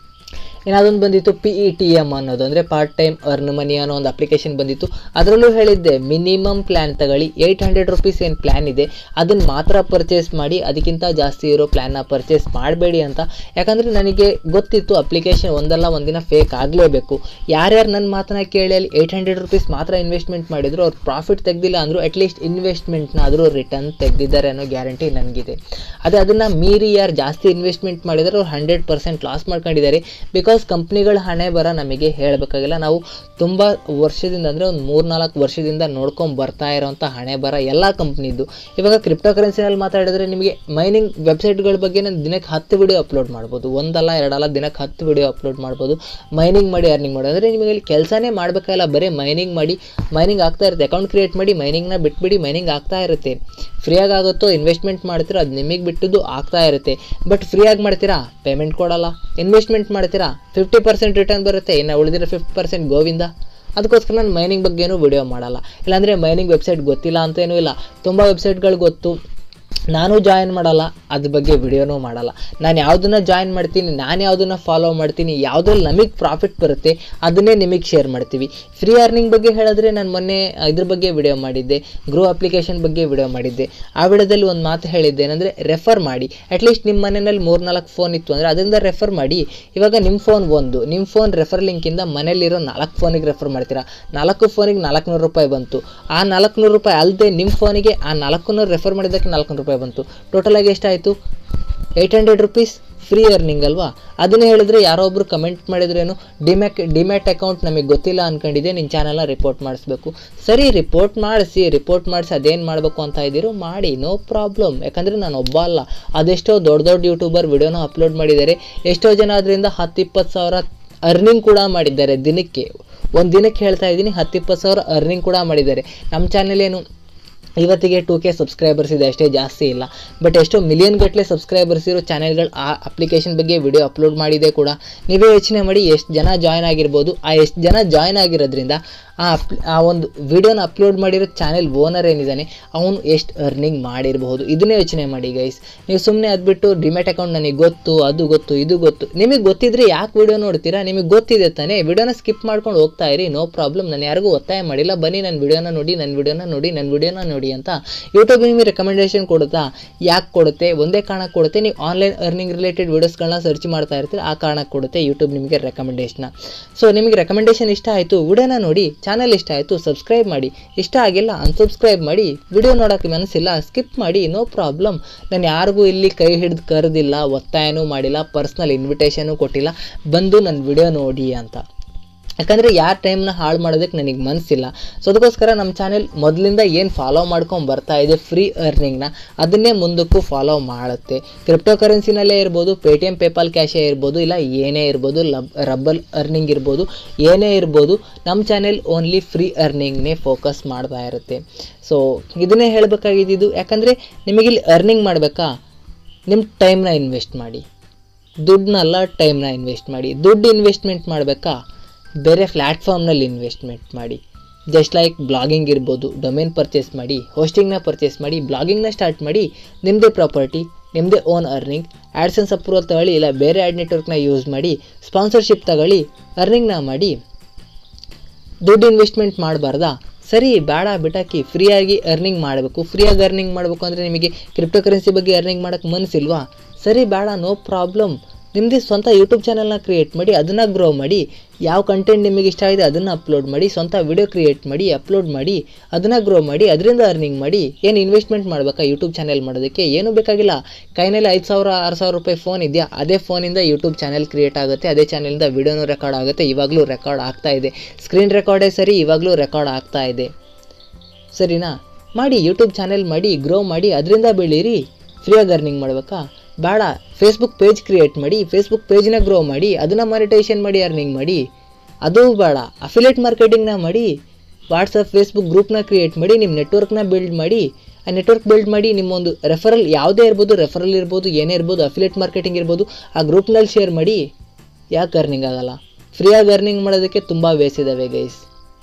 ಇನ್ನು ಅದೊಂದು ಬಂದಿತ್ತು ಪಿ ಇ ಟಿ ಎಮ್ ಅನ್ನೋದು, ಅಂದರೆ ಪಾರ್ಟ್ ಟೈಮ್ ಅರ್ನ್ ಮನಿ ಅನ್ನೋ ಒಂದು ಅಪ್ಲಿಕೇಶನ್ ಬಂದಿತ್ತು. ಅದರಲ್ಲೂ ಹೇಳಿದ್ದೆ ಮಿನಿಮಮ್ ಪ್ಲ್ಯಾನ್ ತಗೊಳ್ಳಿ, ಏಯ್ಟ್ ಹಂಡ್ರೆಡ್ ರುಪೀಸ್ ಏನು ಪ್ಲ್ಯಾನ್ ಇದೆ ಅದನ್ನು ಮಾತ್ರ ಪರ್ಚೇಸ್ ಮಾಡಿ, ಅದಕ್ಕಿಂತ ಜಾಸ್ತಿ ಇರೋ ಪ್ಲ್ಯಾನ್ನ ಪರ್ಚೇಸ್ ಮಾಡಬೇಡಿ ಅಂತ. ಯಾಕಂದರೆ ನನಗೆ ಗೊತ್ತಿತ್ತು ಅಪ್ಲಿಕೇಶನ್ ಒಂದಲ್ಲ ಒಂದಿನ ಫೇಕ್ ಆಗಲೇಬೇಕು. ಯಾರ್ಯಾರು ನನ್ನ ಮಾತನ್ನ ಕೇಳಿ ಅಲ್ಲಿ ಏಯ್ಟ್ ಹಂಡ್ರೆಡ್ ರುಪೀಸ್ ಮಾತ್ರ ಇನ್ವೆಸ್ಟ್ಮೆಂಟ್ ಮಾಡಿದ್ರು, ಅವ್ರು ಪ್ರಾಫಿಟ್ ತೆಗ್ದಿಲ್ಲ ಅಂದರು ಅಟ್ಲೀಸ್ಟ್ ಇನ್ವೆಸ್ಟ್ಮೆಂಟ್ನ ಆದರೂ ರಿಟರ್ನ್ ತೆಗೆದಿದ್ದಾರೆ ಅನ್ನೋ ಗ್ಯಾರಂಟಿ ನನಗಿದೆ. ಅದೇ ಅದನ್ನು ಮೀರಿ ಯಾರು ಜಾಸ್ತಿ ಇನ್ವೆಸ್ಟ್ಮೆಂಟ್ ಮಾಡಿದರೆ ಅವ್ರು ಹಂಡ್ರೆಡ್ ಪರ್ಸೆಂಟ್ ಲಾಸ್ ಮಾಡ್ಕೊಂಡಿದ್ದಾರೆ. ಬಿಕಾಸ್ ಕಂಪ್ನಿಗಳ ಹಣೆ ಬರ ನಮಗೆ ಹೇಳಬೇಕಾಗಿಲ್ಲ. ನಾವು ತುಂಬ ವರ್ಷದಿಂದ ಅಂದರೆ ಒಂದು ಮೂರು ನಾಲ್ಕು ವರ್ಷದಿಂದ ನೋಡ್ಕೊಂಡು ಬರ್ತಾ ಇರೋವಂಥ ಹಣೆ ಬರ ಎಲ್ಲ ಕಂಪ್ನಿದ್ದು. ಇವಾಗ ಕ್ರಿಪ್ಟೋ ಕರೆನ್ಸಿನಲ್ಲಿ ಮಾತಾಡಿದ್ರೆ ನಿಮಗೆ ಮೈನಿಂಗ್ ವೆಬ್ಸೈಟ್ಗಳ ಬಗ್ಗೆ ನಾನು ದಿನಕ್ಕೆ ಹತ್ತು ವಿಡಿಯೋ ಅಪ್ಲೋಡ್ ಮಾಡ್ಬೋದು, ಒಂದಲ್ಲ ಎರಡಲ್ಲ ದಿನಕ್ಕೆ ಹತ್ತು ವಿಡಿಯೋ ಅಪ್ಲೋಡ್ ಮಾಡ್ಬೋದು. ಮೈನಿಂಗ್ ಮಾಡಿ ಅರ್ನಿಂಗ್ ಮಾಡೋದು ಅಂದರೆ ನಿಮಗೆ ಇಲ್ಲಿ ಕೆಲಸನೇ ಮಾಡಬೇಕಾಗಿಲ್ಲ, ಬರೀ ಮೈನಿಂಗ್ ಮಾಡಿ ಮೈನಿಂಗ್ ಆಗ್ತಾ ಇರುತ್ತೆ. ಅಕೌಂಟ್ ಕ್ರಿಯೇಟ್ ಮಾಡಿ ಮೈನಿಂಗ್ನ ಬಿಟ್ಬಿಡಿ, ಮೈನಿಂಗ್ ಆಗ್ತಾ ಇರುತ್ತೆ. ಫ್ರೀಯಾಗಿ ಆಗುತ್ತೋ ಇನ್ವೆಸ್ಟ್ಮೆಂಟ್ ಮಾಡ್ತೀರಾ ಅದು ನಿಮಗೆ ಬಿಟ್ಟಿದ್ದು ಆಗ್ತಾ ಇರುತ್ತೆ. ಬಟ್ ಫ್ರೀಯಾಗಿ ಮಾಡ್ತೀರಾ ಪೇಮೆಂಟ್ ಕೊಡಲ್ಲ, ಇನ್ವೆಸ್ಟ್ಮೆಂಟ್ ಮಾಡ್ತೀರಾ ಫಿಫ್ಟಿ ಪರ್ಸೆಂಟ್ ರಿಟರ್ನ್ ಬರುತ್ತೆ, ಇನ್ನು ಉಳಿದಿರೋ ಫಿಫ್ಟಿ ಪರ್ಸೆಂಟ್ ಗೋವಿಂದ. ಅದಕ್ಕೋಸ್ಕರ ನಾನು ಮೈನಿಂಗ್ ಬಗ್ಗೆನೂ ವಿಡಿಯೋ ಮಾಡಲ್ಲ. ಇಲ್ಲಾಂದರೆ ಮೈನಿಂಗ್ ವೆಬ್ಸೈಟ್ ಗೊತ್ತಿಲ್ಲ ಅಂತೇನೂ ಇಲ್ಲ, ತುಂಬ ವೆಬ್ಸೈಟ್ಗಳು ಗೊತ್ತು, ನಾನು ಜಾಯಿನ್ ಮಾಡಲ್ಲ, ಅದ್ರ ಬಗ್ಗೆ ವಿಡಿಯೋನೂ ಮಾಡಲ್ಲ. ನಾನು ಯಾವುದನ್ನು ಜಾಯಿನ್ ಮಾಡ್ತೀನಿ, ನಾನು ಯಾವುದನ್ನು ಫಾಲೋ ಮಾಡ್ತೀನಿ, ಯಾವುದ್ರಲ್ಲಿ ನಮಗೆ ಪ್ರಾಫಿಟ್ ಬರುತ್ತೆ ಅದನ್ನೇ ನಿಮಗೆ ಶೇರ್ ಮಾಡ್ತೀವಿ. ಫ್ರೀ ಅರ್ನಿಂಗ್ ಬಗ್ಗೆ ಹೇಳಿದ್ರೆ ನಾನು ಮೊನ್ನೆ ಇದ್ರ ಬಗ್ಗೆ ವಿಡಿಯೋ ಮಾಡಿದ್ದೆ, ಗ್ರೋ ಅಪ್ಲಿಕೇಶನ್ ಬಗ್ಗೆ ವಿಡಿಯೋ ಮಾಡಿದ್ದೆ. ಆ ವಿಡಿಯೋದಲ್ಲಿ ಒಂದು ಮಾತು ಹೇಳಿದ್ದೆ ಏನಂದರೆ ರೆಫರ್ ಮಾಡಿ. ಅಟ್ಲೀಸ್ಟ್ ನಿಮ್ಮ ಮನೆಯಲ್ಲಿ ಮೂರು ನಾಲ್ಕು ಫೋನ್ ಇತ್ತು ಅಂದರೆ ಅದರಿಂದ ರೆಫರ್ ಮಾಡಿ. ಇವಾಗ ನಿಮ್ಮ ಫೋನ್ ಒಂದು, ನಿಮ್ಮ ಫೋನ್ ರೆಫರ್ ಲಿಂಕಿಂದ ಮನೇಲಿರೋ ನಾಲ್ಕು ಫೋನಿಗೆ ರೆಫರ್ ಮಾಡ್ತೀರಾ, ನಾಲ್ಕು ಫೋನಿಗೆ ನಾಲ್ಕುನೂರು ರೂಪಾಯಿ ಬಂತು. ಆ ನಾಲ್ಕುನೂರು ರೂಪಾಯಿ ಅಲ್ಲದೆ ನಿಮ್ಮ ಫೋನಿಗೆ ಆ ನಾಲ್ಕುನೂರು ರೆಫರ್ ಮಾಡಿದ್ದಕ್ಕೆ ನಾಲ್ಕುನೂರು ರೂಪಾಯಿ ಬಂತು. ಟೋಟಲಾಗಿ ಎಷ್ಟಾಯಿತು? Eight hundred rupees free earning ಅಲ್ವಾ? ಅದನ್ನೇ ಹೇಳಿದ್ರೆ ಯಾರೋ ಒಬ್ಬರು ಕಮೆಂಟ್ ಮಾಡಿದ್ರೇನು, ಡಿಮ್ಯಾಕ್ ಡಿಮ್ಯಾಟ್ ಅಕೌಂಟ್ ನಮಗೆ ಗೊತ್ತಿಲ್ಲ ಅಂದ್ಕೊಂಡಿದ್ದೆ, ನಿನ್ನ ಚಾನಲ್ನ ರಿಪೋರ್ಟ್ ಮಾಡಿಸ್ಬೇಕು. ಸರಿ, ರಿಪೋರ್ಟ್ ಮಾಡಿಸಿ, ರಿಪೋರ್ಟ್ ಮಾಡಿಸಿ ಅದೇನು ಮಾಡಬೇಕು ಅಂತ ಇದ್ದೀರೋ ಮಾಡಿ, ನೋ ಪ್ರಾಬ್ಲಮ್. ಯಾಕಂದರೆ ನಾನು ಒಬ್ಬ ಅಲ್ಲ, ಅದೆಷ್ಟೋ ದೊಡ್ಡ ದೊಡ್ಡ ಯೂಟ್ಯೂಬರ್ ವಿಡಿಯೋನ ಅಪ್ಲೋಡ್ ಮಾಡಿದ್ದಾರೆ. ಎಷ್ಟೋ ಜನ ಅದರಿಂದ ಹತ್ತು ಇಪ್ಪತ್ತು ಸಾವಿರ ಅರ್ನಿಂಗ್ ಕೂಡ ಮಾಡಿದ್ದಾರೆ ದಿನಕ್ಕೆ. ಒಂದು ದಿನಕ್ಕೆ ಹೇಳ್ತಾ ಇದ್ದೀನಿ, ಹತ್ತು ಇಪ್ಪತ್ತು ಸಾವಿರ ಅರ್ನಿಂಗ್ ಕೂಡ ಮಾಡಿದ್ದಾರೆ. ನಮ್ಮ ಚಾನಲ್ ಏನು ಇವತ್ತಿಗೆ ಟೂ ಕೆ ಸಬ್ಸ್ಕ್ರೈಬರ್ಸ್ ಇದೆ ಅಷ್ಟೇ, ಜಾಸ್ತಿ ಇಲ್ಲ. ಬಟ್ ಎಷ್ಟೋ ಮಿಲಿಯನ್ ಗಟ್ಟಲೆ ಸಬ್ಸ್ಕ್ರೈಬರ್ಸ್ ಇರೋ ಚಾನೆಲ್ಗಳು ಆ ಅಪ್ಲಿಕೇಶನ್ ಬಗ್ಗೆ ವಿಡಿಯೋ ಅಪ್ಲೋಡ್ ಮಾಡಿದೆ ಕೂಡ. ನೀವೇ ಯೋಚನೆ ಮಾಡಿ ಎಷ್ಟು ಜನ ಜಾಯ್ನ್ ಆಗಿರ್ಬೋದು. ಆ ಎಷ್ಟು ಜನ ಜಾಯ್ನ್ ಆಗಿರೋದ್ರಿಂದ ಆ ಅಪ್ ಆ ಒಂದು ವಿಡಿಯೋನ ಅಪ್ಲೋಡ್ ಮಾಡಿರೋ ಚಾನೆಲ್ ಓನರ್ ಏನಿದ್ದಾನೆ ಅವನು ಎಷ್ಟು ಅರ್ನಿಂಗ್ ಮಾಡಿರಬಹುದು, ಇದನ್ನೇ ಯೋಚನೆ ಮಾಡಿ ಗೈಸ್. ನೀವು ಸುಮ್ಮನೆ ಅದ್ಬಿಟ್ಟು ಡಿಮ್ಯಾಟ್ ಅಕೌಂಟ್ ನನಗೆ ಗೊತ್ತು, ಅದು ಗೊತ್ತು, ಇದು ಗೊತ್ತು. ನಿಮಗೆ ಗೊತ್ತಿದ್ರೆ ಯಾಕೆ ವಿಡಿಯೋ ನೋಡ್ತೀರಾ? ನಿಮಗೆ ಗೊತ್ತಿದೆ ತಾನೇ, ವಿಡಿಯೋನ ಸ್ಕಿಪ್ ಮಾಡ್ಕೊಂಡು ಹೋಗ್ತಾ ಇರಿ, ನೋ ಪ್ರಾಬ್ಲಮ್. ನಾನು ಯಾರಿಗೂ ಒತ್ತಾಯ ಮಾಡಿಲ್ಲ, ಬನ್ನಿ ನನ್ನ ವಿಡಿಯೋನ ನೋಡಿ, ನನ್ನ ವಿಡಿಯೋನ ನೋಡಿ, ನನ್ನ ವಿಡಿಯೋನ ನೋಡಿ ಅಂತ. ಯೂಟ್ಯೂಬ್ ನಿಮಗೆ ರೆಕಮೆಂಡೇಶನ್ ಕೊಡುತ್ತಾ? ಯಾಕೆ ಕೊಡುತ್ತೆ? ಒಂದೇ ಕಾರಣಕ್ಕೆ ಕೊಡುತ್ತೆ, ನೀವು ಆನ್ಲೈನ್ ಅರ್ನಿಂಗ್ ರಿಲೇಟೆಡ್ ವೀಡಿಯೋಸ್ಗಳನ್ನ ಸರ್ಚ್ ಮಾಡ್ತಾ ಇರ್ತೀರಿ, ಆ ಕಾರಣಕ್ಕೆ ಕೊಡುತ್ತೆ ಯೂಟ್ಯೂಬ್ ನಿಮಗೆ ರೆಕಮೆಂಡೇಶನ್. ಸೊ ನಿಮಗೆ ರೆಕಮೆಂಡೇಶನ್ ಇಷ್ಟ ಆಯಿತು, ವಿಡಿಯೋನ ನೋಡಿ. ಚಾನಲ್ ಇಷ್ಟ ಆಯಿತು, ಸಬ್ಸ್ಕ್ರೈಬ್ ಮಾಡಿ. ಇಷ್ಟ ಆಗಿಲ್ಲ ಅನ್ಸಬ್ಸ್ಕ್ರೈಬ್ ಮಾಡಿ. ವಿಡಿಯೋ ನೋಡೋಕ್ಕೆ ಮನಸ್ಸಿಲ್ಲ, ಸ್ಕಿಪ್ ಮಾಡಿ, ನೋ ಪ್ರಾಬ್ಲಮ್. ನಾನು ಯಾರಿಗೂ ಇಲ್ಲಿ ಕೈ ಹಿಡಿದು ಕರೆದಿಲ್ಲ, ಒತ್ತಾಯನೂ ಮಾಡಿಲ್ಲ, ಪರ್ಸ್ನಲ್ ಇನ್ವಿಟೇಷನು ಕೊಟ್ಟಿಲ್ಲ, ಬಂದು ನನ್ನ ವಿಡಿಯೋ ನೋಡಿ ಅಂತ. ಯಾಕಂದರೆ ಯಾರ ಟೈಮ್ನ ಹಾಳು ಮಾಡೋದಕ್ಕೆ ನನಗೆ ಮನಸ್ಸಿಲ್ಲ. ಸೊ ಅದಕ್ಕೋಸ್ಕರ ನಮ್ಮ ಚಾನೆಲ್ ಮೊದಲಿಂದ ಏನು ಫಾಲೋ ಮಾಡ್ಕೊಂಡು ಬರ್ತಾ ಇದೆ ಫ್ರೀ ಅರ್ನಿಂಗ್ನ, ಅದನ್ನೇ ಮುಂದಕ್ಕೂ ಫಾಲೋ ಮಾಡುತ್ತೆ. ಕ್ರಿಪ್ಟೋ ಕರೆನ್ಸಿನಲ್ಲೇ ಇರ್ಬೋದು, ಪೇ ಟಿ ಎಮ್ ಪೇಪಾಲ್ ಕ್ಯಾಶೇ ಇರ್ಬೋದು, ಇಲ್ಲ ಏನೇ ಇರ್ಬೋದು, ಲಬ್ ರಬ್ಬಲ್ ಅರ್ನಿಂಗ್ ಇರ್ಬೋದು, ಏನೇ ಇರ್ಬೋದು, ನಮ್ಮ ಚಾನೆಲ್ ಓನ್ಲಿ ಫ್ರೀ ಅರ್ನಿಂಗ್ನೇ ಫೋಕಸ್ ಮಾಡ್ತಾ ಇರುತ್ತೆ. ಸೊ ಇದನ್ನೇ ಹೇಳಬೇಕಾಗಿದ್ದು. ಯಾಕಂದರೆ ನಿಮಗಿಲ್ಲಿ ಅರ್ನಿಂಗ್ ಮಾಡಬೇಕಾ, ನಿಮ್ಮ ಟೈಮ್ನ ಇನ್ವೆಸ್ಟ್ ಮಾಡಿ, ದುಡ್ಡನ್ನಲ್ಲ ಟೈಮ್ನ ಇನ್ವೆಸ್ಟ್ ಮಾಡಿ. ದುಡ್ಡು ಇನ್ವೆಸ್ಟ್ಮೆಂಟ್ ಮಾಡಬೇಕಾ, ಬೇರೆ ಪ್ಲ್ಯಾಟ್ಫಾರ್ಮ್ನಲ್ಲಿ ಇನ್ವೆಸ್ಟ್ಮೆಂಟ್ ಮಾಡಿ. ಜಸ್ಟ್ ಲೈಕ್ ಬ್ಲಾಗಿಂಗ್ ಇರ್ಬೋದು, ಡೊಮೇನ್ ಪರ್ಚೇಸ್ ಮಾಡಿ, ಹೋಸ್ಟಿಂಗ್ನ ಪರ್ಚೇಸ್ ಮಾಡಿ, ಬ್ಲಾಗಿಂಗ್ನ ಸ್ಟಾರ್ಟ್ ಮಾಡಿ, ನಿಮ್ಮದೇ ಪ್ರಾಪರ್ಟಿ, ನಿಮ್ಮದೇ ಓನ್ ಅರ್ನಿಂಗ್. ಆ್ಯಡ್ಸೆನ್ಸ್ ಅಪ್ರೂವಲ್ ತಗೊಳ್ಳಿ, ಇಲ್ಲ ಬೇರೆ ಆ್ಯಡ್ ನೆಟ್ವರ್ಕ್ನ ಯೂಸ್ ಮಾಡಿ, ಸ್ಪಾನ್ಸರ್ಶಿಪ್ ತಗೊಳ್ಳಿ, ಅರ್ನಿಂಗ್ನ ಮಾಡಿ. ದುಡ್ಡು ಇನ್ವೆಸ್ಟ್ಮೆಂಟ್ ಮಾಡಬಾರ್ದಾ? ಸರಿ, ಬೇಡ ಬಿಟ್ಟಾಕಿ, ಫ್ರೀಯಾಗಿ ಅರ್ನಿಂಗ್ ಮಾಡಬೇಕು. ಫ್ರೀಯಾಗಿ ಅರ್ನಿಂಗ್ ಮಾಡಬೇಕು ಅಂದರೆ ನಿಮಗೆ ಕ್ರಿಪ್ಟೋ ಕರೆನ್ಸಿ ಬಗ್ಗೆ ಅರ್ನಿಂಗ್ ಮಾಡೋಕ್ಕೆ ಮನಸ್ಸಿಲ್ವಾ? ಸರಿ, ಬೇಡ, ನೋ ಪ್ರಾಬ್ಲಮ್. ನಿಮ್ಮದೇ ಸ್ವಂತ ಯೂಟ್ಯೂಬ್ ಚಾನಲ್ನ ಕ್ರಿಯೇಟ್ ಮಾಡಿ, ಅದನ್ನು ಗ್ರೋ ಮಾಡಿ. ಯಾವ ಕಂಟೆಂಟ್ ನಿಮಗೆ ಇಷ್ಟ ಇದೆ ಅದನ್ನು ಅಪ್ಲೋಡ್ ಮಾಡಿ, ಸ್ವಂತ ವಿಡಿಯೋ ಕ್ರಿಯೇಟ್ ಮಾಡಿ, ಅಪ್ಲೋಡ್ ಮಾಡಿ, ಅದನ್ನು ಗ್ರೋ ಮಾಡಿ, ಅದರಿಂದ ಅರ್ನಿಂಗ್ ಮಾಡಿ. ಏನು ಇನ್ವೆಸ್ಟ್ಮೆಂಟ್ ಮಾಡಬೇಕಾ ಯೂಟ್ಯೂಬ್ ಚಾನಲ್ ಮಾಡೋದಕ್ಕೆ? ಏನೂ ಬೇಕಾಗಿಲ್ಲ. ಕೈನಲ್ಲಿ ಐದು ಸಾವಿರ ಆರು ಸಾವಿರ ರೂಪಾಯಿ ಫೋನ್ ಇದೆಯಾ, ಅದೇ ಫೋನಿಂದ ಯೂಟ್ಯೂಬ್ ಚಾನಲ್ ಕ್ರಿಯೇಟ್ ಆಗುತ್ತೆ, ಅದೇ ಚಾನಲಿಂದ ವಿಡಿಯೋನೂ ರೆಕಾರ್ಡ್ ಆಗುತ್ತೆ. ಇವಾಗಲೂ ರೆಕಾರ್ಡ್ ಆಗ್ತಾ ಇದೆ. ಸ್ಕ್ರೀನ್ ರೆಕಾರ್ಡೇ ಸರಿ, ಇವಾಗಲೂ ರೆಕಾರ್ಡ್ ಆಗ್ತಾ ಇದೆ. ಸರಿನಾ? ಮಾಡಿ, ಯೂಟ್ಯೂಬ್ ಚಾನೆಲ್ ಮಾಡಿ, ಗ್ರೋ ಮಾಡಿ, ಅದರಿಂದ ಬೆಳೀರಿ. ಫ್ರೀಯಾಗಿ ಅರ್ನಿಂಗ್ ಮಾಡಬೇಕಾ? ಬೇಡ. ಫೇಸ್ಬುಕ್ ಪೇಜ್ ಕ್ರಿಯೇಟ್ ಮಾಡಿ, ಫೇಸ್ಬುಕ್ ಪೇಜ್ನ ಗ್ರೋ ಮಾಡಿ, ಅದನ್ನು ಮಾನಿಟೈಸೇಷನ್ ಮಾಡಿ ಅರ್ನಿಂಗ್ ಮಾಡಿ. ಅದು ಬೇಡ. ಅಫಿಲಿಯೇಟ್ ಮಾರ್ಕೆಟಿಂಗ್ನ ಮಾಡಿ, ವಾಟ್ಸಪ್ ಫೇಸ್ಬುಕ್ ಗ್ರೂಪ್ನ ಕ್ರಿಯೇಟ್ ಮಾಡಿ, ನಿಮ್ಮ ನೆಟ್ವರ್ಕ್ನ ಬಿಲ್ಡ್ ಮಾಡಿ. ಆ ನೆಟ್ವರ್ಕ್ ಬಿಲ್ಡ್ ಮಾಡಿ, ನಿಮ್ಮೊಂದು ರೆಫರಲ್ ಯಾವುದೇ ಇರ್ಬೋದು, ರೆಫರಲ್ ಇರ್ಬೋದು, ಏನೇ ಇರ್ಬೋದು, ಅಫಿಲಿಯೇಟ್ ಮಾರ್ಕೆಟಿಂಗ್ ಇರ್ಬೋದು, ಆ ಗ್ರೂಪ್ನಲ್ಲಿ ಶೇರ್ ಮಾಡಿ. ಯಾಕೆ ಅರ್ನಿಂಗ್ ಆಗೋಲ್ಲ? ಫ್ರೀಯಾಗಿ ಅರ್ನಿಂಗ್ ಮಾಡೋದಕ್ಕೆ ತುಂಬ ವೇಸ್ ಇದ್ದಾವೆ ಗೈಸ್.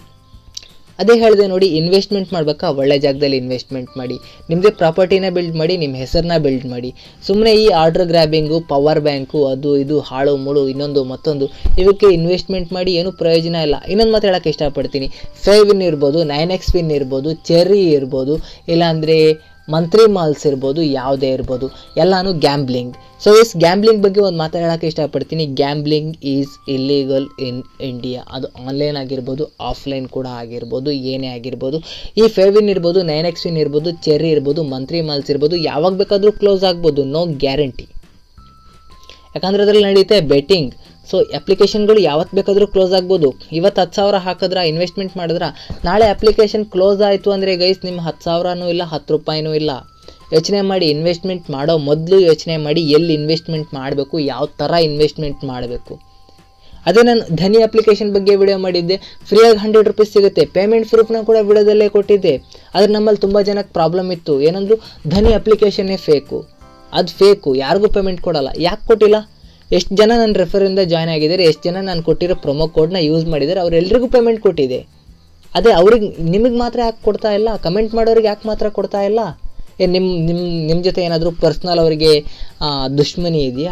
ಅದೇ ಹೇಳಿದೆ ನೋಡಿ, ಇನ್ವೆಸ್ಟ್ಮೆಂಟ್ ಮಾಡಬೇಕಾ? ಒಳ್ಳೆ ಜಾಗದಲ್ಲಿ ಇನ್ವೆಸ್ಟ್ಮೆಂಟ್ ಮಾಡಿ. ನಿಮ್ಮದೇ ಪ್ರಾಪರ್ಟಿನ ಬಿಲ್ಡ್ ಮಾಡಿ, ನಿಮ್ಮ ಹೆಸರನ್ನ ಬಿಲ್ಡ್ ಮಾಡಿ. ಸುಮ್ಮನೆ ಈ ಆರ್ಡರ್ ಗ್ರ್ಯಾಬಿಂಗು, ಪವರ್ ಬ್ಯಾಂಕು, ಅದು ಇದು ಹಾಳು ಮುಳು, ಇನ್ನೊಂದು ಮತ್ತೊಂದು, ಇವಕ್ಕೆ ಇನ್ವೆಸ್ಟ್ಮೆಂಟ್ ಮಾಡಿ ಏನೂ ಪ್ರಯೋಜನ ಇಲ್ಲ. ಇನ್ನೊಂದು ಮಾತು ಹೇಳೋಕ್ಕೆ ಇಷ್ಟಪಡ್ತೀನಿ. ಫೈವ್ ವಿನ್ ಇರ್ಬೋದು, ನೈನ್ ಎಕ್ಸ್ ವಿನ್ ಇರ್ಬೋದು, ಚೆರ್ರಿ ಇರ್ಬೋದು, ಇಲ್ಲಾಂದರೆ ಮಂತ್ರಿ ಮಾಲ್ಸ್ ಇರ್ಬೋದು, ಯಾವುದೇ ಇರ್ಬೋದು, ಎಲ್ಲನೂ ಗ್ಯಾಂಬ್ಲಿಂಗ್. ಸೊ ಇಸ್ ಗ್ಯಾಂಬ್ಲಿಂಗ್ ಬಗ್ಗೆ ಒಂದು ಮಾತಾಡೋಕ್ಕೆ ಇಷ್ಟಪಡ್ತೀನಿ. Gambling is illegal in India. ಅದು ಆನ್ಲೈನ್ ಆಗಿರ್ಬೋದು, ಆಫ್ಲೈನ್ ಕೂಡ ಆಗಿರ್ಬೋದು, ಏನೇ ಆಗಿರ್ಬೋದು. ಈ ಫೇವಿನ್ ಇರ್ಬೋದು, ನೈನ್ ಎಕ್ಸ್ ವಿನ್ ಇರ್ಬೋದು, ಚೆರ್ರಿ ಇರ್ಬೋದು, ಮಂತ್ರಿ ಮಾಲ್ಸ್ ಇರ್ಬೋದು, ಯಾವಾಗ ಬೇಕಾದರೂ ಕ್ಲೋಸ್ ಆಗ್ಬೋದು. No guarantee. ಯಾಕಂದರೆ ಅದರಲ್ಲಿ ನಡೆಯುತ್ತೆ ಬೆಟ್ಟಿಂಗ್. ಸೊ ಅಪ್ಲಿಕೇಶನ್ಗಳು ಯಾವತ್ತು ಬೇಕಾದರೂ ಕ್ಲೋಸ್ ಆಗ್ಬೋದು. ಇವತ್ತು ಹತ್ತು ಸಾವಿರ ಹಾಕಿದ್ರೆ, ಇನ್ವೆಸ್ಟ್ಮೆಂಟ್ ಮಾಡಿದ್ರೆ, ನಾಳೆ ಅಪ್ಲಿಕೇಶನ್ ಕ್ಲೋಸ್ ಆಯಿತು ಅಂದರೆ ಗೈಸ್ ನಿಮ್ಮ ಹತ್ತು ಸಾವಿರನೂ ಇಲ್ಲ, ಹತ್ತು ರೂಪಾಯಿನೂ ಇಲ್ಲ. ಯೋಚನೆ ಮಾಡಿ. ಇನ್ವೆಸ್ಟ್ಮೆಂಟ್ ಮಾಡೋ ಮೊದಲು ಯೋಚನೆ ಮಾಡಿ, ಎಲ್ಲಿ ಇನ್ವೆಸ್ಟ್ಮೆಂಟ್ ಮಾಡಬೇಕು, ಯಾವ ಥರ ಇನ್ವೆಸ್ಟ್ಮೆಂಟ್ ಮಾಡಬೇಕು. ಅದೇ ನಾನು ಧನಿ ಅಪ್ಲಿಕೇಶನ್ ಬಗ್ಗೆ ವಿಡಿಯೋ ಮಾಡಿದ್ದೆ. ಫ್ರೀಯಾಗಿ ಹಂಡ್ರೆಡ್ ರುಪೀಸ್ ಸಿಗುತ್ತೆ. ಪೇಮೆಂಟ್ ಪ್ರೂಫ್ನ ಕೂಡ ವಿಡಿಯೋದಲ್ಲೇ ಕೊಟ್ಟಿದ್ದೆ. ಆದರೆ ನಮ್ಮಲ್ಲಿ ತುಂಬ ಜನಕ್ಕೆ ಪ್ರಾಬ್ಲಮ್ ಇತ್ತು. ಏನಂದ್ರು, ಧನಿ ಅಪ್ಲಿಕೇಶನ್ನೇ ಫೇಕು, ಅದು ಫೇಕು, ಯಾರಿಗೂ ಪೇಮೆಂಟ್ ಕೊಡಲ್ಲ. ಯಾಕೆ ಕೊಟ್ಟಿಲ್ಲ? ಎಷ್ಟು ಜನ ನನ್ನ ರೆಫರಿಂದ ಜಾಯ್ನ್ ಆಗಿದ್ದಾರೆ, ಎಷ್ಟು ಜನ ನಾನು ಕೊಟ್ಟಿರೋ ಪ್ರೊಮೋ ಕೋಡ್ನ ಯೂಸ್ ಮಾಡಿದ್ದಾರೆ, ಅವರೆಲ್ಲರಿಗೂ ಪೇಮೆಂಟ್ ಕೊಟ್ಟಿದೆ. ಅದೇ ಅವ್ರಿಗೆ ನಿಮಗೆ ಮಾತ್ರ ಯಾಕೆ ಕೊಡ್ತಾ ಇಲ್ಲ? ಕಮೆಂಟ್ ಮಾಡೋರಿಗೆ ಯಾಕೆ ಮಾತ್ರ ಕೊಡ್ತಾ ಇಲ್ಲ? ಏನು ನಿಮ್ಮ ನಿಮ್ಮ ನಿಮ್ಮ ಜೊತೆ ಏನಾದರೂ ಪರ್ಸ್ನಲ್ ಅವರಿಗೆ ದುಶ್ಮನಿ ಇದೆಯಾ?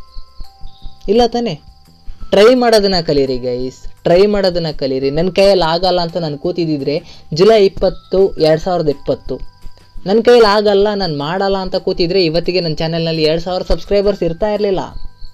ಇಲ್ಲ ತಾನೇ. ಟ್ರೈ ಮಾಡೋದನ್ನು ಕಲೀರಿ ಗೈಸ್, ಟ್ರೈ ಮಾಡೋದನ್ನು ಕಲೀರಿ. ನನ್ನ ಕೈಯಲ್ಲಿ ಆಗಲ್ಲ ಅಂತ ನಾನು ಕೂತಿದ್ದಿದ್ರೆ ಜುಲೈ ಇಪ್ಪತ್ತು ಎರಡು ಸಾವಿರದ ಇಪ್ಪತ್ತು ನನ್ನ ಕೈಯಲ್ಲಿ ಆಗಲ್ಲ, ನಾನು ಮಾಡಲ್ಲ ಅಂತ ಕೂತಿದ್ರೆ ಇವತ್ತಿಗೆ ನನ್ನ ಚಾನೆಲ್ನಲ್ಲಿ ಎರಡು ಸಾವಿರ ಸಬ್ಸ್ಕ್ರೈಬರ್ಸ್ ಇರ್ತಾ ಇರಲಿಲ್ಲ.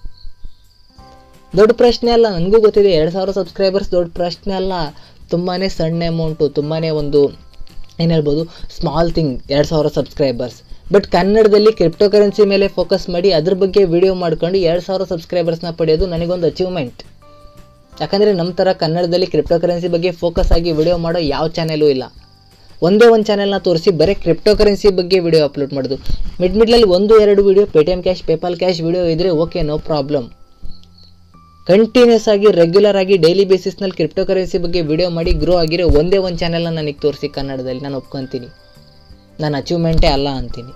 ದೊಡ್ಡ ಪ್ರಶ್ನೆ ಅಲ್ಲ, ನನಗೂ ಗೊತ್ತಿದೆ. ಎರಡು ಸಾವಿರ ಸಬ್ಸ್ಕ್ರೈಬರ್ಸ್ ದೊಡ್ಡ ಪ್ರಶ್ನೆ ಅಲ್ಲ. ತುಂಬಾ ಸಣ್ಣ ಅಮೌಂಟು, ತುಂಬಾ ಒಂದು ಏನು ಹೇಳ್ಬೋದು, ಸ್ಮಾಲ್ ಥಿಂಗ್ ಎರಡು ಸಾವಿರ ಸಬ್ಸ್ಕ್ರೈಬರ್ಸ್. ಬಟ್ ಕನ್ನಡದಲ್ಲಿ ಕ್ರಿಪ್ಟೋ ಕರೆನ್ಸಿ ಮೇಲೆ ಫೋಕಸ್ ಮಾಡಿ ಅದ್ರ ಬಗ್ಗೆ ವಿಡಿಯೋ ಮಾಡ್ಕೊಂಡು ಎರಡು ಸಾವಿರ ಸಬ್ಸ್ಕ್ರೈಬರ್ಸ್ನ ಪಡೆಯೋದು ನನಗೊಂದು ಅಚೀವ್ಮೆಂಟ್. ಯಾಕಂದರೆ ನಮ್ಮ ಥರ ಕನ್ನಡದಲ್ಲಿ ಕ್ರಿಪ್ಟೋ ಕರೆನ್ಸಿ ಬಗ್ಗೆ ಫೋಕಸ್ ಆಗಿ ವಿಡಿಯೋ ಮಾಡೋ ಯಾವ ಚಾನೆಲೂ ಇಲ್ಲ. ಒಂದೇ ಒಂದು ಚಾನೆಲ್ನ ತೋರಿಸಿ ಬರೀ ಕ್ರಿಪ್ಟೋ ಕರೆನ್ಸಿ ಬಗ್ಗೆ ವಿಡಿಯೋ ಅಪ್ಲೋಡ್ ಮಾಡೋದು. ಮಿಡ್ ಮಿಡ್ಲಲ್ಲಿ ಒಂದು ಎರಡು video Paytm cash, PayPal cash video ಇದ್ದರೆ ಓಕೆ, ನೋ ಪ್ರಾಬ್ಲಮ್. ಕಂಟಿನ್ಯೂಸ್ ಆಗಿ ರೆಗ್ಯುಲರ್ ಆಗಿ ಡೈಲಿ ಬೇಸಿಸ್ನಲ್ಲಿ ಕ್ರಿಪ್ಟೋ ಕರೆನ್ಸಿ ಬಗ್ಗೆ ವಿಡಿಯೋ ಮಾಡಿ ಗ್ರೋ ಆಗಿರೋ ಒಂದೇ ಒಂದು ಚಾನೆಲ್ನ ನನಗೆ ತೋರಿಸಿ ಕನ್ನಡದಲ್ಲಿ, ನಾನು ಒಪ್ಕೊತೀನಿ. ನಾನು ಅಚೀವ್ಮೆಂಟೇ ಅಲ್ಲ ಅಂತೀನಿ.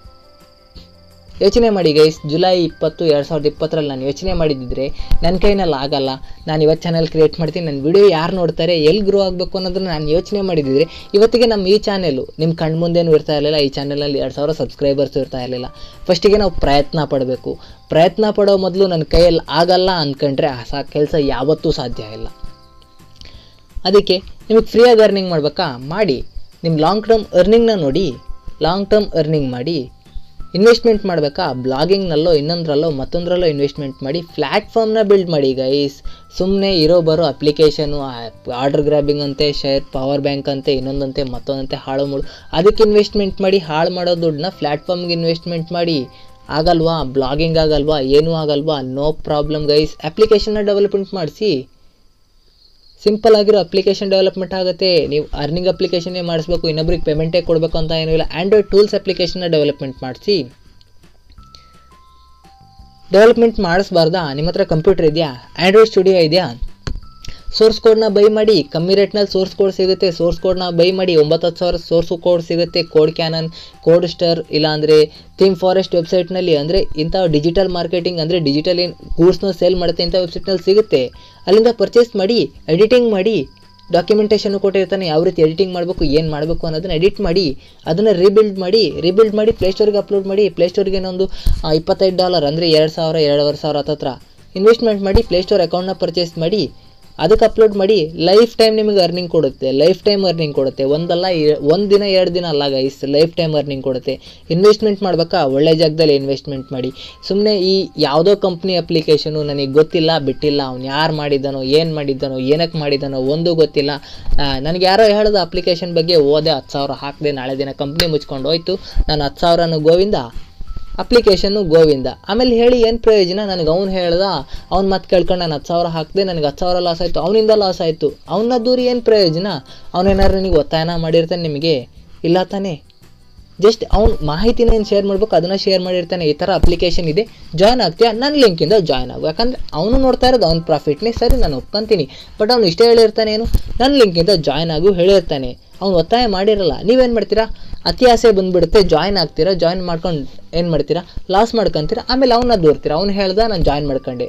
ಯೋಚನೆ ಮಾಡಿ ಗೈಸ್, ಜುಲೈ ಇಪ್ಪತ್ತು ಎರಡು ಸಾವಿರದ ಇಪ್ಪತ್ತರಲ್ಲಿ ನಾನು ಯೋಚನೆ ಮಾಡಿದ್ದಿದ್ರೆ ನನ್ನ ಕೈನಲ್ಲಿ ಆಗಲ್ಲ, ನಾನು ಇವತ್ತು ಚಾನಲ್ ಕ್ರಿಯೇಟ್ ಮಾಡ್ತೀನಿ, ನನ್ನ ವಿಡಿಯೋ ಯಾರು ನೋಡ್ತಾರೆ, ಎಲ್ಲಿ ಗ್ರೋ ಆಗಬೇಕು ಅನ್ನೋದನ್ನು ನಾನು ಯೋಚನೆ ಮಾಡಿದ್ದಿದ್ರೆ ಇವತ್ತಿಗೆ ನಮ್ಮ ಈ ಚಾನೆಲು ನಿಮ್ಮ ಕಣ್ಣು ಮುಂದೆನೂ ಇರ್ತಾ ಇರಲಿಲ್ಲ. ಈ ಚಾನಲಲ್ಲಿ ಎರಡು ಸಾವಿರ ಸಬ್ಸ್ಕ್ರೈಬರ್ಸ್ ಇರ್ತಾ ಇರಲಿಲ್ಲ. ಫಸ್ಟಿಗೆ ನಾವು ಪ್ರಯತ್ನ ಪಡಬೇಕು. ಪ್ರಯತ್ನ ಪಡೋ ಮೊದಲು ನನ್ನ ಕೈಯಲ್ಲಿ ಆಗಲ್ಲ ಅಂದ್ಕೊಂಡ್ರೆ ಆ ಕೆಲಸ ಯಾವತ್ತೂ ಸಾಧ್ಯ ಇಲ್ಲ. ಅದಕ್ಕೆ ನಿಮಗೆ ಫ್ರೀಯಾಗಿ ಅರ್ನಿಂಗ್ ಮಾಡಬೇಕಾ? ಮಾಡಿ. ನಿಮ್ಮ ಲಾಂಗ್ ಟರ್ಮ್ ಅರ್ನಿಂಗ್ನ ನೋಡಿ, ಲಾಂಗ್ ಟರ್ಮ್ ಅರ್ನಿಂಗ್ ಮಾಡಿ. ಇನ್ವೆಸ್ಟ್ಮೆಂಟ್ ಮಾಡಬೇಕಾ? ಬ್ಲಾಗಿಂಗ್ನಲ್ಲೋ ಇನ್ನೊಂದರಲ್ಲೋ ಮತ್ತೊಂದರಲ್ಲೋ ಇನ್ವೆಸ್ಟ್ಮೆಂಟ್ ಮಾಡಿ. ಪ್ಲ್ಯಾಟ್ಫಾರ್ಮ್ನ ಬಿಲ್ಡ್ ಮಾಡಿ ಗೈಸ್. ಸುಮ್ಮನೆ ಇರೋ ಬರೋ ಅಪ್ಲಿಕೇಶನು, ಆರ್ಡರ್ ಗ್ರ್ಯಾಬಿಂಗ್ ಅಂತೆ, ಶೇರ್ ಪವರ್ ಬ್ಯಾಂಕ್ ಅಂತೆ, ಇನ್ನೊಂದಂತೆ ಮತ್ತೊಂದಂತೆ ಹಾಳು ಮುಳು, ಅದಕ್ಕೆ ಇನ್ವೆಸ್ಟ್ಮೆಂಟ್ ಮಾಡಿ. ಹಾಳು ಮಾಡೋ ದುಡ್ಡನ್ನ ಪ್ಲ್ಯಾಟ್ಫಾರ್ಮ್ಗೆ ಇನ್ವೆಸ್ಟ್ಮೆಂಟ್ ಮಾಡಿ. ಆಗಲ್ವಾ? ಬ್ಲಾಗಿಂಗ್ ಆಗಲ್ವಾ? ಏನೂ ಆಗಲ್ವಾ? No problem guys. ಅಪ್ಲಿಕೇಶನ್ನ ಡೆವಲಪ್ಮೆಂಟ್ ಮಾಡಿಸಿ. ಸಿಂಪಲ್ ಆಗಿರೋ ಅಪ್ಲಿಕೇಶನ್ ಡೆವಲಪ್ಮೆಂಟ್ ಆಗುತ್ತೆ. ನೀವು ಅರ್ನಿಂಗ್ ಅಪ್ಲಿಕೇಶನ್ನೇ ಮಾಡಿಸ್ಬೇಕು, ಇನ್ನೊಬ್ರಿಗೆ ಪೇಮೆಂಟೇ ಕೊಡಬೇಕು ಅಂತ ಏನೂ ಇಲ್ಲ. ಆ್ಯಂಡ್ರಾಯ್ಡ್ ಟೂಲ್ಸ್ ಅಪ್ಲಿಕೇಶನ್ನ ಡೆವಲಪ್ಮೆಂಟ್ ಮಾಡಿಸಿ. ಡೆವಲಪ್ಮೆಂಟ್ ಮಾಡಿಸ್ಬಾರ್ದಾ? ನಿಮ್ಮ ಹತ್ರ ಕಂಪ್ಯೂಟರ್ ಇದೆಯಾ? ಆ್ಯಂಡ್ರಾಯ್ಡ್ ಸ್ಟುಡಿಯೋ ಇದೆಯಾ? ಸೋರ್ಸ್ ಕೋಡ್ನ ಬೈ ಮಾಡಿ. ಕಮ್ಮಿ ರೇಟ್ನಲ್ಲಿ ಸೋರ್ಸ್ ಕೋಡ್ ಸಿಗುತ್ತೆ. ಸೋರ್ಸ್ ಕೋಡ್ನ ಬೈ ಮಾಡಿ. ಒಂಬತ್ತು ಹತ್ತು ಸಾವಿರ ಸೋರ್ಸ್ ಕೋಡ್ ಸಿಗುತ್ತೆ. ಕೋಡ್ ಕ್ಯಾನನ್, ಕೋಡ್ ಸ್ಟರ್, ಇಲ್ಲಾಂದರೆ ಥೀಮ್ ಫಾರೆಸ್ಟ್ ವೆಬ್ಸೈಟ್ನಲ್ಲಿ, ಅಂದರೆ ಇಂಥ ಡಿಜಿಟಲ್ ಮಾರ್ಕೆಟಿಂಗ್, ಅಂದರೆ ಡಿಜಿಟಲ್ ಏನು ಗೂಡ್ಸ್ನ ಸೇಲ್ ಮಾಡುತ್ತೆ ಇಂಥ ವೆಬ್ಸೈಟ್ನಲ್ಲಿ ಸಿಗುತ್ತೆ. ಅಲ್ಲಿಂದ ಪರ್ಚೇಸ್ ಮಾಡಿ, ಎಡಿಟಿಂಗ್ ಮಾಡಿ. ಡಾಕ್ಯುಮೆಂಟೇಷನ್ನು ಕೊಟ್ಟಿರ್ತಾನೆ, ಯಾವ ರೀತಿ ಎಡಿಟಿಂಗ್ ಮಾಡಬೇಕು, ಏನು ಮಾಡಬೇಕು ಅನ್ನೋದನ್ನು ಎಡಿಟ್ ಮಾಡಿ, ಅದನ್ನು ರೀಬಿಲ್ಡ್ ಮಾಡಿ. ರೀಬಿಲ್ಡ್ ಮಾಡಿ ಪ್ಲೇಸ್ಟೋರ್ಗೆ ಅಪ್ಲೋಡ್ ಮಾಡಿ. ಪ್ಲೇಸ್ಟೋರ್ಗೆ ಏನೊಂದು ಇಪ್ಪತ್ತೈದು ಡಾಲರ್ ಅಂದರೆ ಎರಡು ಸಾವಿರ ಎರಡೂವರೆ ಸಾವಿರ ಹತ್ತತ್ರ ಇನ್ವೆಸ್ಟ್ಮೆಂಟ್ ಮಾಡಿ ಪ್ಲೇಸ್ಟೋರ್ ಅಕೌಂಟ್ನ ಪರ್ಚೇಸ್ ಮಾಡಿ. ಅದಕ್ಕೆ ಅಪ್ಲೋಡ್ ಮಾಡಿ. ಲೈಫ್ ಟೈಮ್ ನಿಮಗೆ ಅರ್ನಿಂಗ್ ಕೊಡುತ್ತೆ, ಲೈಫ್ ಟೈಮ್ ಅರ್ನಿಂಗ್ ಕೊಡುತ್ತೆ. ಒಂದಲ್ಲ ಒಂದು ದಿನ ಎರಡು ದಿನ ಅಲ್ಲ ಗೈಸ್, ಲೈಫ್ ಟೈಮ್ ಅರ್ನಿಂಗ್ ಕೊಡುತ್ತೆ. ಇನ್ವೆಸ್ಟ್ಮೆಂಟ್ ಮಾಡ್ಬೇಕಾ, ಒಳ್ಳೆ ಜಾಗದಲ್ಲಿ ಇನ್ವೆಸ್ಟ್ಮೆಂಟ್ ಮಾಡಿ. ಸುಮ್ಮನೆ ಈ ಯಾವುದೋ ಕಂಪ್ನಿ ಅಪ್ಲಿಕೇಶನು ನನಗೆ ಗೊತ್ತಿಲ್ಲ ಬಿಟ್ಟಿಲ್ಲ, ಅವ್ನು ಯಾರು ಮಾಡಿದ್ದಾನೋ ಏನು ಮಾಡಿದ್ದಾನೋ ಏನಕ್ಕೆ ಮಾಡಿದ್ದಾನೋ ಒಂದು ಗೊತ್ತಿಲ್ಲ, ನನಗೆ ಯಾರೋ ಹೇಳ್ದ ಅಪ್ಲಿಕೇಶನ್ ಬಗ್ಗೆ ಓದೆ ಹತ್ತು ಸಾವಿರ ಹಾಕಿದೆ, ನಾಳೆ ದಿನ ಕಂಪ್ನಿ ಮುಚ್ಕೊಂಡು ಹೋಯ್ತು, ನಾನು ಹತ್ತು ಸಾವಿರನೂ ಗೋವಿಂದ, ಅಪ್ಲಿಕೇಶನ್ನು ಗೋವಿಂದ. ಆಮೇಲೆ ಹೇಳಿ ಏನು ಪ್ರಯೋಜನ? ನನಗೆ ಅವ್ನು ಹೇಳ್ದ, ಅವ್ನು ಮತ್ತೆ ಕೇಳ್ಕೊಂಡು ನಾನು ಹತ್ತು ಸಾವಿರ ಹಾಕಿದೆ, ನನಗೆ ಹತ್ತು ಸಾವಿರ ಲಾಸ್ ಆಯಿತು, ಅವನಿಂದ ಲಾಸ್ ಆಯಿತು, ಅವನ ದೂರಿ ಏನು ಪ್ರಯೋಜನ? ಅವನೇನಾದ್ರು ನನಗೆ ಒತ್ತಾಯನ ಮಾಡಿರ್ತಾನೆ ನಿಮಗೆ? ಇಲ್ಲ ತಾನೇ. ಜಸ್ಟ್ ಅವ್ನು ಮಾಹಿತಿನ ಏನು ಶೇರ್ ಮಾಡ್ಬೇಕು ಅದನ್ನು ಶೇರ್ ಮಾಡಿರ್ತಾನೆ. ಈ ಥರ ಅಪ್ಲಿಕೇಶನ್ ಇದೆ, ಜಾಯ್ನ್ ಆಗ್ತೀಯಾ, ನನ್ನ ಲಿಂಕಿಂದ ಜಾಯ್ನ್ ಆಗು. ಯಾಕಂದರೆ ಅವನು ನೋಡ್ತಾ ಇರೋದು ಅವ್ನ ಪ್ರಾಫಿಟ್ನೇ, ಸರಿ ನಾನು ಒಪ್ಕೊಂತೀನಿ. ಬಟ್ ಅವ್ನು ಇಷ್ಟೇ ಹೇಳಿರ್ತಾನೆ, ಏನು ನನ್ನ ಲಿಂಕಿಂದ ಜಾಯ್ನ್ ಆಗು ಹೇಳಿರ್ತಾನೆ. ಅವ್ನು ಒತ್ತಾಯ ಮಾಡಿರಲ್ಲ. ನೀವೇನು ಮಾಡ್ತೀರಾ? ಅತಿ ಆಸೆ ಬಂದುಬಿಡುತ್ತೆ, ಜಾಯ್ನ್ ಆಗ್ತೀರಾ, ಜಾಯ್ನ್ ಮಾಡ್ಕೊಂಡು ಏನು ಮಾಡ್ತೀರಾ? ಲಾಸ್ ಮಾಡ್ಕೊತೀರಾ. ಆಮೇಲೆ ಅವನ್ನ ದೂರ್ತೀರಾ, ಅವ್ನು ಹೇಳ್ದ ನಾನು ಜಾಯ್ನ್ ಮಾಡ್ಕೊಂಡೆ.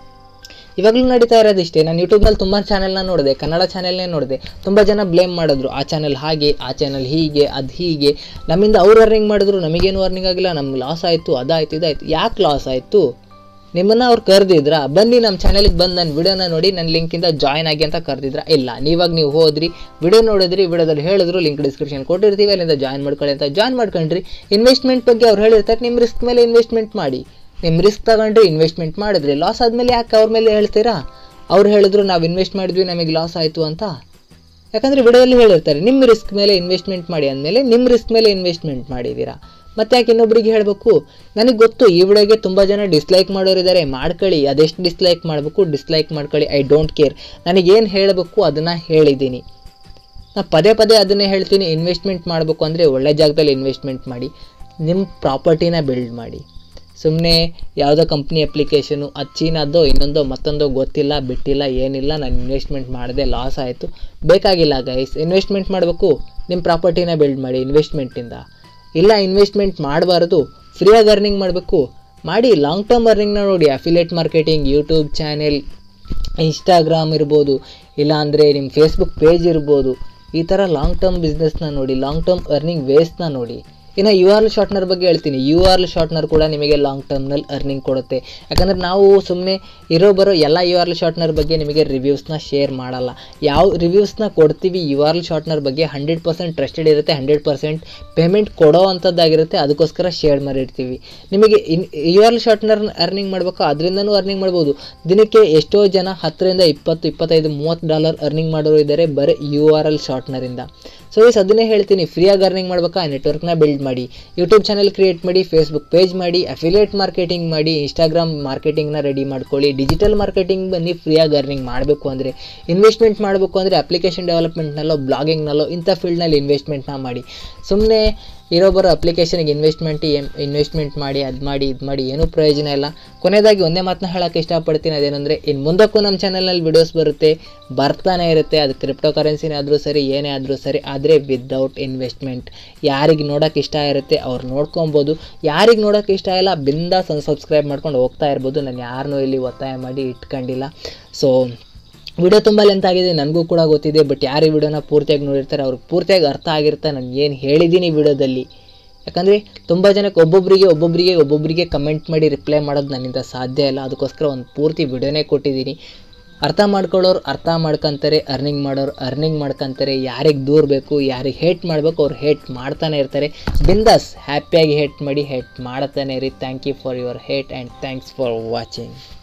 ಇವಾಗಲೂ ನಡೀತಾ ಇರೋದು ಇಷ್ಟೇ. ನಾನು ಯೂಟ್ಯೂಬ್ನಲ್ಲಿ ತುಂಬ ಚಾನೆಲ್ನ ನೋಡಿದೆ, ಕನ್ನಡ ಚಾನೆಲ್ನೇ ನೋಡಿದೆ. ತುಂಬ ಜನ ಬ್ಲೇಮ್ ಮಾಡಿದ್ರು, ಆ ಚಾನಲ್ ಹಾಗೆ, ಆ ಚಾನಲ್ ಹೀಗೆ, ಅದು ಹೀಗೆ. ನಮ್ಮಿಂದ ಅವ್ರು ಅರ್ನಿಂಗ್ ಮಾಡಿದ್ರು, ನಮಗೇನು ಅರ್ನಿಂಗ್ ಆಗಿಲ್ಲ, ನಮ್ಗೆ ಲಾಸ್ ಆಯಿತು, ಅದಾಯಿತು ಇದಾಯಿತು. ಯಾಕೆ ಲಾಸ್ ಆಯಿತು? ನಿಮ್ಮನ್ನು ಅವ್ರು ಕರೆದಿದ್ರಾ? ಬನ್ನಿ ನಮ್ಮ ಚಾನಲಿಗೆ ಬಂದು ನನ್ನ ವಿಡಿಯೋನ ನೋಡಿ, ನನ್ನ ಲಿಂಕಿಂದ ಜಾಯ್ನ್ ಆಗಿ ಅಂತ ಕರೆದಿದ್ರಾ? ಇಲ್ಲ. ನೀವಾಗ ನೀವು ಹೋದ್ರಿ, ವಿಡಿಯೋ ನೋಡಿದ್ರಿ, ವಿಡಿಯೋದಲ್ಲಿ ಹೇಳಿದ್ರು, ಲಿಂಕ್ ಡಿಸ್ಕ್ರಿಪ್ಷನ್ ಕೊಟ್ಟಿರ್ತೀವಿ, ಅಲ್ಲಿಂದ ಜಾಯ್ನ್ ಮಾಡ್ಕೊಳ್ಳಿ ಅಂತ ಜಾಯ್ನ್ ಮಾಡ್ಕೊಂಡ್ರಿ. ಇನ್ವೆಸ್ಟ್ಮೆಂಟ್ ಬಗ್ಗೆ ಅವ್ರು ಹೇಳಿರ್ತಾರೆ, ನಿಮ್ಮ ರಿಸ್ಕ್ ಮೇಲೆ ಇನ್ವೆಸ್ಟ್ಮೆಂಟ್ ಮಾಡಿ. ನಿಮ್ಮ ರಿಸ್ಕ್ ತಗೊಂಡ್ರಿ, ಇನ್ವೆಸ್ಟ್ಮೆಂಟ್ ಮಾಡಿದ್ರಿ, ಲಾಸ್ ಆದಮೇಲೆ ಯಾಕೆ ಅವ್ರ ಮೇಲೆ ಹೇಳ್ತೀರಾ? ಅವ್ರು ಹೇಳಿದ್ರು ನಾವು ಇನ್ವೆಸ್ಟ್ ಮಾಡಿದ್ವಿ ನಮಗೆ ಲಾಸ್ ಆಯಿತು ಅಂತ. ಯಾಕಂದರೆ ವಿಡಿಯೋದಲ್ಲಿ ಹೇಳಿರ್ತಾರೆ ನಿಮ್ಮ ರಿಸ್ಕ್ ಮೇಲೆ ಇನ್ವೆಸ್ಟ್ಮೆಂಟ್ ಮಾಡಿ ಅಂದಮೇಲೆ ನಿಮ್ಮ ರಿಸ್ಕ್ ಮೇಲೆ ಇನ್ವೆಸ್ಟ್ಮೆಂಟ್ ಮಾಡಿದ್ದೀರಾ. ಮತ್ತೆ ಯಾಕೆ ಇನ್ನೊಬ್ರಿಗೆ ಹೇಳಬೇಕು? ನನಗೆ ಗೊತ್ತು ಈ ವಿಡಿಯೋಗೆ ತುಂಬ ಜನ ಡಿಸ್ಲೈಕ್ ಮಾಡೋರಿದ್ದಾರೆ, ಮಾಡ್ಕೊಳ್ಳಿ. ಅದೆಷ್ಟು ಡಿಸ್ಲೈಕ್ ಮಾಡಬೇಕು ಡಿಸ್ಲೈಕ್ ಮಾಡ್ಕೊಳ್ಳಿ, ಐ ಡೋಂಟ್ ಕೇರ್. ನನಗೇನು ಹೇಳಬೇಕು ಅದನ್ನು ಹೇಳಿದ್ದೀನಿ. ನಾನು ಪದೇ ಪದೇ ಅದನ್ನೇ ಹೇಳ್ತೀನಿ, ಇನ್ವೆಸ್ಟ್ಮೆಂಟ್ ಮಾಡಬೇಕು ಅಂದರೆ ಒಳ್ಳೆ ಜಾಗದಲ್ಲಿ ಇನ್ವೆಸ್ಟ್ಮೆಂಟ್ ಮಾಡಿ, ನಿಮ್ಮ ಪ್ರಾಪರ್ಟಿನ ಬಿಲ್ಡ್ ಮಾಡಿ. ಸುಮ್ಮನೆ ಯಾವುದೋ ಕಂಪ್ನಿ ಅಪ್ಲಿಕೇಶನು, ಅದು ಚೀನಾದೋ ಇನ್ನೊಂದೋ ಮತ್ತೊಂದೋ ಗೊತ್ತಿಲ್ಲ ಬಿಟ್ಟಿಲ್ಲ ಏನಿಲ್ಲ, ನಾನು ಇನ್ವೆಸ್ಟ್ಮೆಂಟ್ ಮಾಡಿದೆ ಲಾಸ್ ಆಯಿತು, ಬೇಕಾಗಿಲ್ಲ ಗೈಸ್. ಇನ್ವೆಸ್ಟ್ಮೆಂಟ್ ಮಾಡಬೇಕು, ನಿಮ್ಮ ಪ್ರಾಪರ್ಟಿನ ಬಿಲ್ಡ್ ಮಾಡಿ ಇನ್ವೆಸ್ಟ್ಮೆಂಟಿಂದ. ಇಲ್ಲ ಇನ್ವೆಸ್ಟ್ಮೆಂಟ್ ಮಾಡಬಾರ್ದು, ಫ್ರೀಯಾಗಿ ಅರ್ನಿಂಗ್ ಮಾಡಬೇಕು ಮಾಡಿ. ಲಾಂಗ್ ಟರ್ಮ್ ಅರ್ನಿಂಗ್ನ ನೋಡಿ, affiliate marketing, YouTube channel, Instagram ಇರ್ಬೋದು, ಇಲ್ಲಾಂದರೆ ನಿಮ್ಮ ಫೇಸ್ಬುಕ್ ಪೇಜ್ ಇರ್ಬೋದು. ಈ ಥರ ಲಾಂಗ್ ಟರ್ಮ್ ಬಿಸ್ನೆಸ್ನ ನೋಡಿ, ಲಾಂಗ್ ಟರ್ಮ್ ಅರ್ನಿಂಗ್ ವೇಸ್ನ ನೋಡಿ. ಇನ್ನು ಯು ಆರ್ ಎಲ್ ಶಾರ್ಟ್ನರ್ ಬಗ್ಗೆ ಹೇಳ್ತೀನಿ. ಯು ಆರ್ ಎಲ್ ಶಾರ್ಟ್ನರ್ ಕೂಡ ನಿಮಗೆ ಲಾಂಗ್ ಟರ್ಮ್ನಲ್ಲಿ ಅರ್ನಿಂಗ್ ಕೊಡುತ್ತೆ. ಯಾಕಂದರೆ ನಾವು ಸುಮ್ಮನೆ ಇರೋ ಬರೋ ಎಲ್ಲ ಯು ಆರ್ ಎಲ್ ಶಾರ್ಟ್ನರ್ ಬಗ್ಗೆ ನಿಮಗೆ ರಿವ್ಯೂಸ್ನ ಶೇರ್ ಮಾಡಲ್ಲ. ಯಾವ ರಿವ್ಯೂಸ್ನ ಕೊಡ್ತೀವಿ ಯು ಆರ್ ಎಲ್ ಶಾರ್ಟ್ನರ್ ಬಗ್ಗೆ ಹಂಡ್ರೆಡ್ ಪರ್ಸೆಂಟ್ ಟ್ರಸ್ಟೆಡ್ ಇರುತ್ತೆ, ಹಂಡ್ರೆಡ್ ಪರ್ಸೆಂಟ್ ಪೇಮೆಂಟ್ ಕೊಡೋ ಅಂಥದ್ದಾಗಿರುತ್ತೆ, ಅದಕ್ಕೋಸ್ಕರ ಶೇರ್ ಮಾಡಿರ್ತೀವಿ. ನಿಮಗೆ ಇನ್ U R L shortener earning ಮಾಡಬೇಕು, ಅದರಿಂದನೂ ಅರ್ನಿಂಗ್ ಮಾಡ್ಬೋದು. ದಿನಕ್ಕೆ ಎಷ್ಟೋ ಜನ ಹತ್ತರಿಂದ ಇಪ್ಪತ್ತು ಇಪ್ಪತ್ತೈದು ಮೂವತ್ತು ಡಾಲರ್ ಅರ್ನಿಂಗ್ ಮಾಡೋರು ಇದ್ದಾರೆ ಬರೀ ಯು ಆರ್ ಎಲ್ ಶಾರ್ಟ್ನರಿಂದ. ಸೊ ಇಸ್ ಅದನ್ನೇ ಹೇಳ್ತೀನಿ, ಫ್ರೀಯಾಗಿ ಅರ್ನಿಂಗ್ ಮಾಡ್ಬೇಕಾ, ನೆಟ್ವರ್ಕ್ನ ಬಿಲ್ಡ್ ಮಾಡಿ, ಯೂಟ್ಯೂಬ್ ಚಾನಲ್ ಕ್ರಿಯೇಟ್ ಮಾಡಿ, ಫೇಸ್ಬುಕ್ ಪೇಜ್ ಮಾಡಿ, ಅಫಿಲಿಯೇಟ್ ಮಾರ್ಕೆಟಿಂಗ್ ಮಾಡಿ, ಇನ್ಸ್ಟಾಗ್ರಾಮ್ ಮಾರ್ಕೆಟಿಂಗ್ನ ರೆಡಿ ಮಾಡ್ಕೊಳ್ಳಿ. ಡಿಜಿಟಲ್ ಮಾರ್ಕೆಟಿಂಗ್ ಬನ್ನಿ. ಫ್ರೀಯಾಗಿ ಅರ್ನಿಂಗ್ ಮಾಡಬೇಕು ಅಂದರೆ, ಇನ್ವೆಸ್ಟ್ಮೆಂಟ್ ಮಾಡಬೇಕು ಅಂದರೆ ಅಪ್ಲಿಕೇಶನ್ ಡೆವಲಪ್ಮೆಂಟ್ನಲ್ಲೋ ಬ್ಲಾಗಿಂಗ್ನಲ್ಲೋ ಇಂಥ ಫೀಲ್ಡ್ನಲ್ಲಿ ಇನ್ವೆಸ್ಟ್ಮೆಂಟ್ನ ಮಾಡಿ. ಸುಮ್ಮನೆ ಇರೋ ಬರೋ ಅಪ್ಲಿಕೇಶನ್ಗೆ ಇನ್ವೆಸ್ಟ್ಮೆಂಟ್ ಇನ್ವೆಸ್ಟ್ಮೆಂಟ್ ಮಾಡಿ, ಅದು ಮಾಡಿ ಇದು ಮಾಡಿ ಏನೂ ಪ್ರಯೋಜನ ಇಲ್ಲ. ಕೊನೆಯದಾಗಿ ಒಂದೇ ಮಾತನ್ನ ಹೇಳೋಕ್ಕೆ ಇಷ್ಟಪಡ್ತೀನಿ, ಅದೇನೆಂದರೆ ಇನ್ನು ಮುಂದಕ್ಕೂ ನಮ್ಮ ಚಾನಲ್ನಲ್ಲಿ ವಿಡಿಯೋಸ್ ಬರುತ್ತೆ, ಬರ್ತಾನೆ ಇರುತ್ತೆ. ಅದು ಕ್ರಿಪ್ಟೋ ಕರೆನ್ಸಿನೇ ಆದರೂ ಸರಿ, ಏನೇ ಆದರೂ ಸರಿ, ಆದರೆ ವಿದೌಟ್ ಇನ್ವೆಸ್ಟ್ಮೆಂಟ್. ಯಾರಿಗೆ ನೋಡೋಕ್ಕೆ ಇಷ್ಟ ಇರುತ್ತೆ ಅವ್ರು ನೋಡ್ಕೊಬೋದು, ಯಾರಿಗೆ ನೋಡೋಕ್ಕೆ ಇಷ್ಟ ಇಲ್ಲ ಬಿಂದಾಸ್ ಸಬ್ಸ್ಕ್ರೈಬ್ ಮಾಡ್ಕೊಂಡು ಹೋಗ್ತಾ ಇರ್ಬೋದು. ನಾನು ಯಾರನ್ನೂ ಇಲ್ಲಿ ಒತ್ತಾಯ ಮಾಡಿ ಇಟ್ಕೊಂಡಿಲ್ಲ. ಸೊ ವಿಡಿಯೋ ತುಂಬ ಲೆಂತ್ ಆಗಿದೆ, ನನಗೂ ಕೂಡ ಗೊತ್ತಿದೆ. ಬಟ್ ಯಾರು ಈ ವಿಡಿಯೋನ ಪೂರ್ತಿಯಾಗಿ ನೋಡಿರ್ತಾರೆ ಅವ್ರಿಗೆ ಪೂರ್ತಿಯಾಗಿ ಅರ್ಥ ಆಗಿರುತ್ತೆ ನಾನು ಏನು ಹೇಳಿದ್ದೀನಿ ವಿಡಿಯೋದಲ್ಲಿ. ಯಾಕಂದರೆ ತುಂಬ ಜನಕ್ಕೆ ಒಬ್ಬೊಬ್ಬರಿಗೆ ಒಬ್ಬೊಬ್ಬರಿಗೆ ಒಬ್ಬೊಬ್ಬರಿಗೆ ಕಮೆಂಟ್ ಮಾಡಿ ರಿಪ್ಲೈ ಮಾಡೋದು ನನ್ನಿಂದ ಸಾಧ್ಯ ಇಲ್ಲ. ಅದಕ್ಕೋಸ್ಕರ ಒಂದು ಪೂರ್ತಿ ವಿಡಿಯೋನೇ ಕೊಟ್ಟಿದ್ದೀನಿ. ಅರ್ಥ ಮಾಡ್ಕೊಳ್ಳೋರು ಅರ್ಥ ಮಾಡ್ಕೊತಾರೆ, ಅರ್ನಿಂಗ್ ಮಾಡೋರು ಅರ್ನಿಂಗ್ ಮಾಡ್ಕೊತಾರೆ. ಯಾರಿಗೆ ದೂರ ಬೇಕು, ಯಾರಿಗೆ ಹೇಟ್ ಮಾಡಬೇಕು ಅವ್ರು ಹೇಟ್ ಮಾಡ್ತಾನೆ ಇರ್ತಾರೆ. ಬಿಂದಾಸ್ ಹ್ಯಾಪಿಯಾಗಿ ಹೇಟ್ ಮಾಡಿ, ಹೇಟ್ ಮಾಡ್ತಾನೆ ಇರಿ. Thank you for your hate and thanks for watching.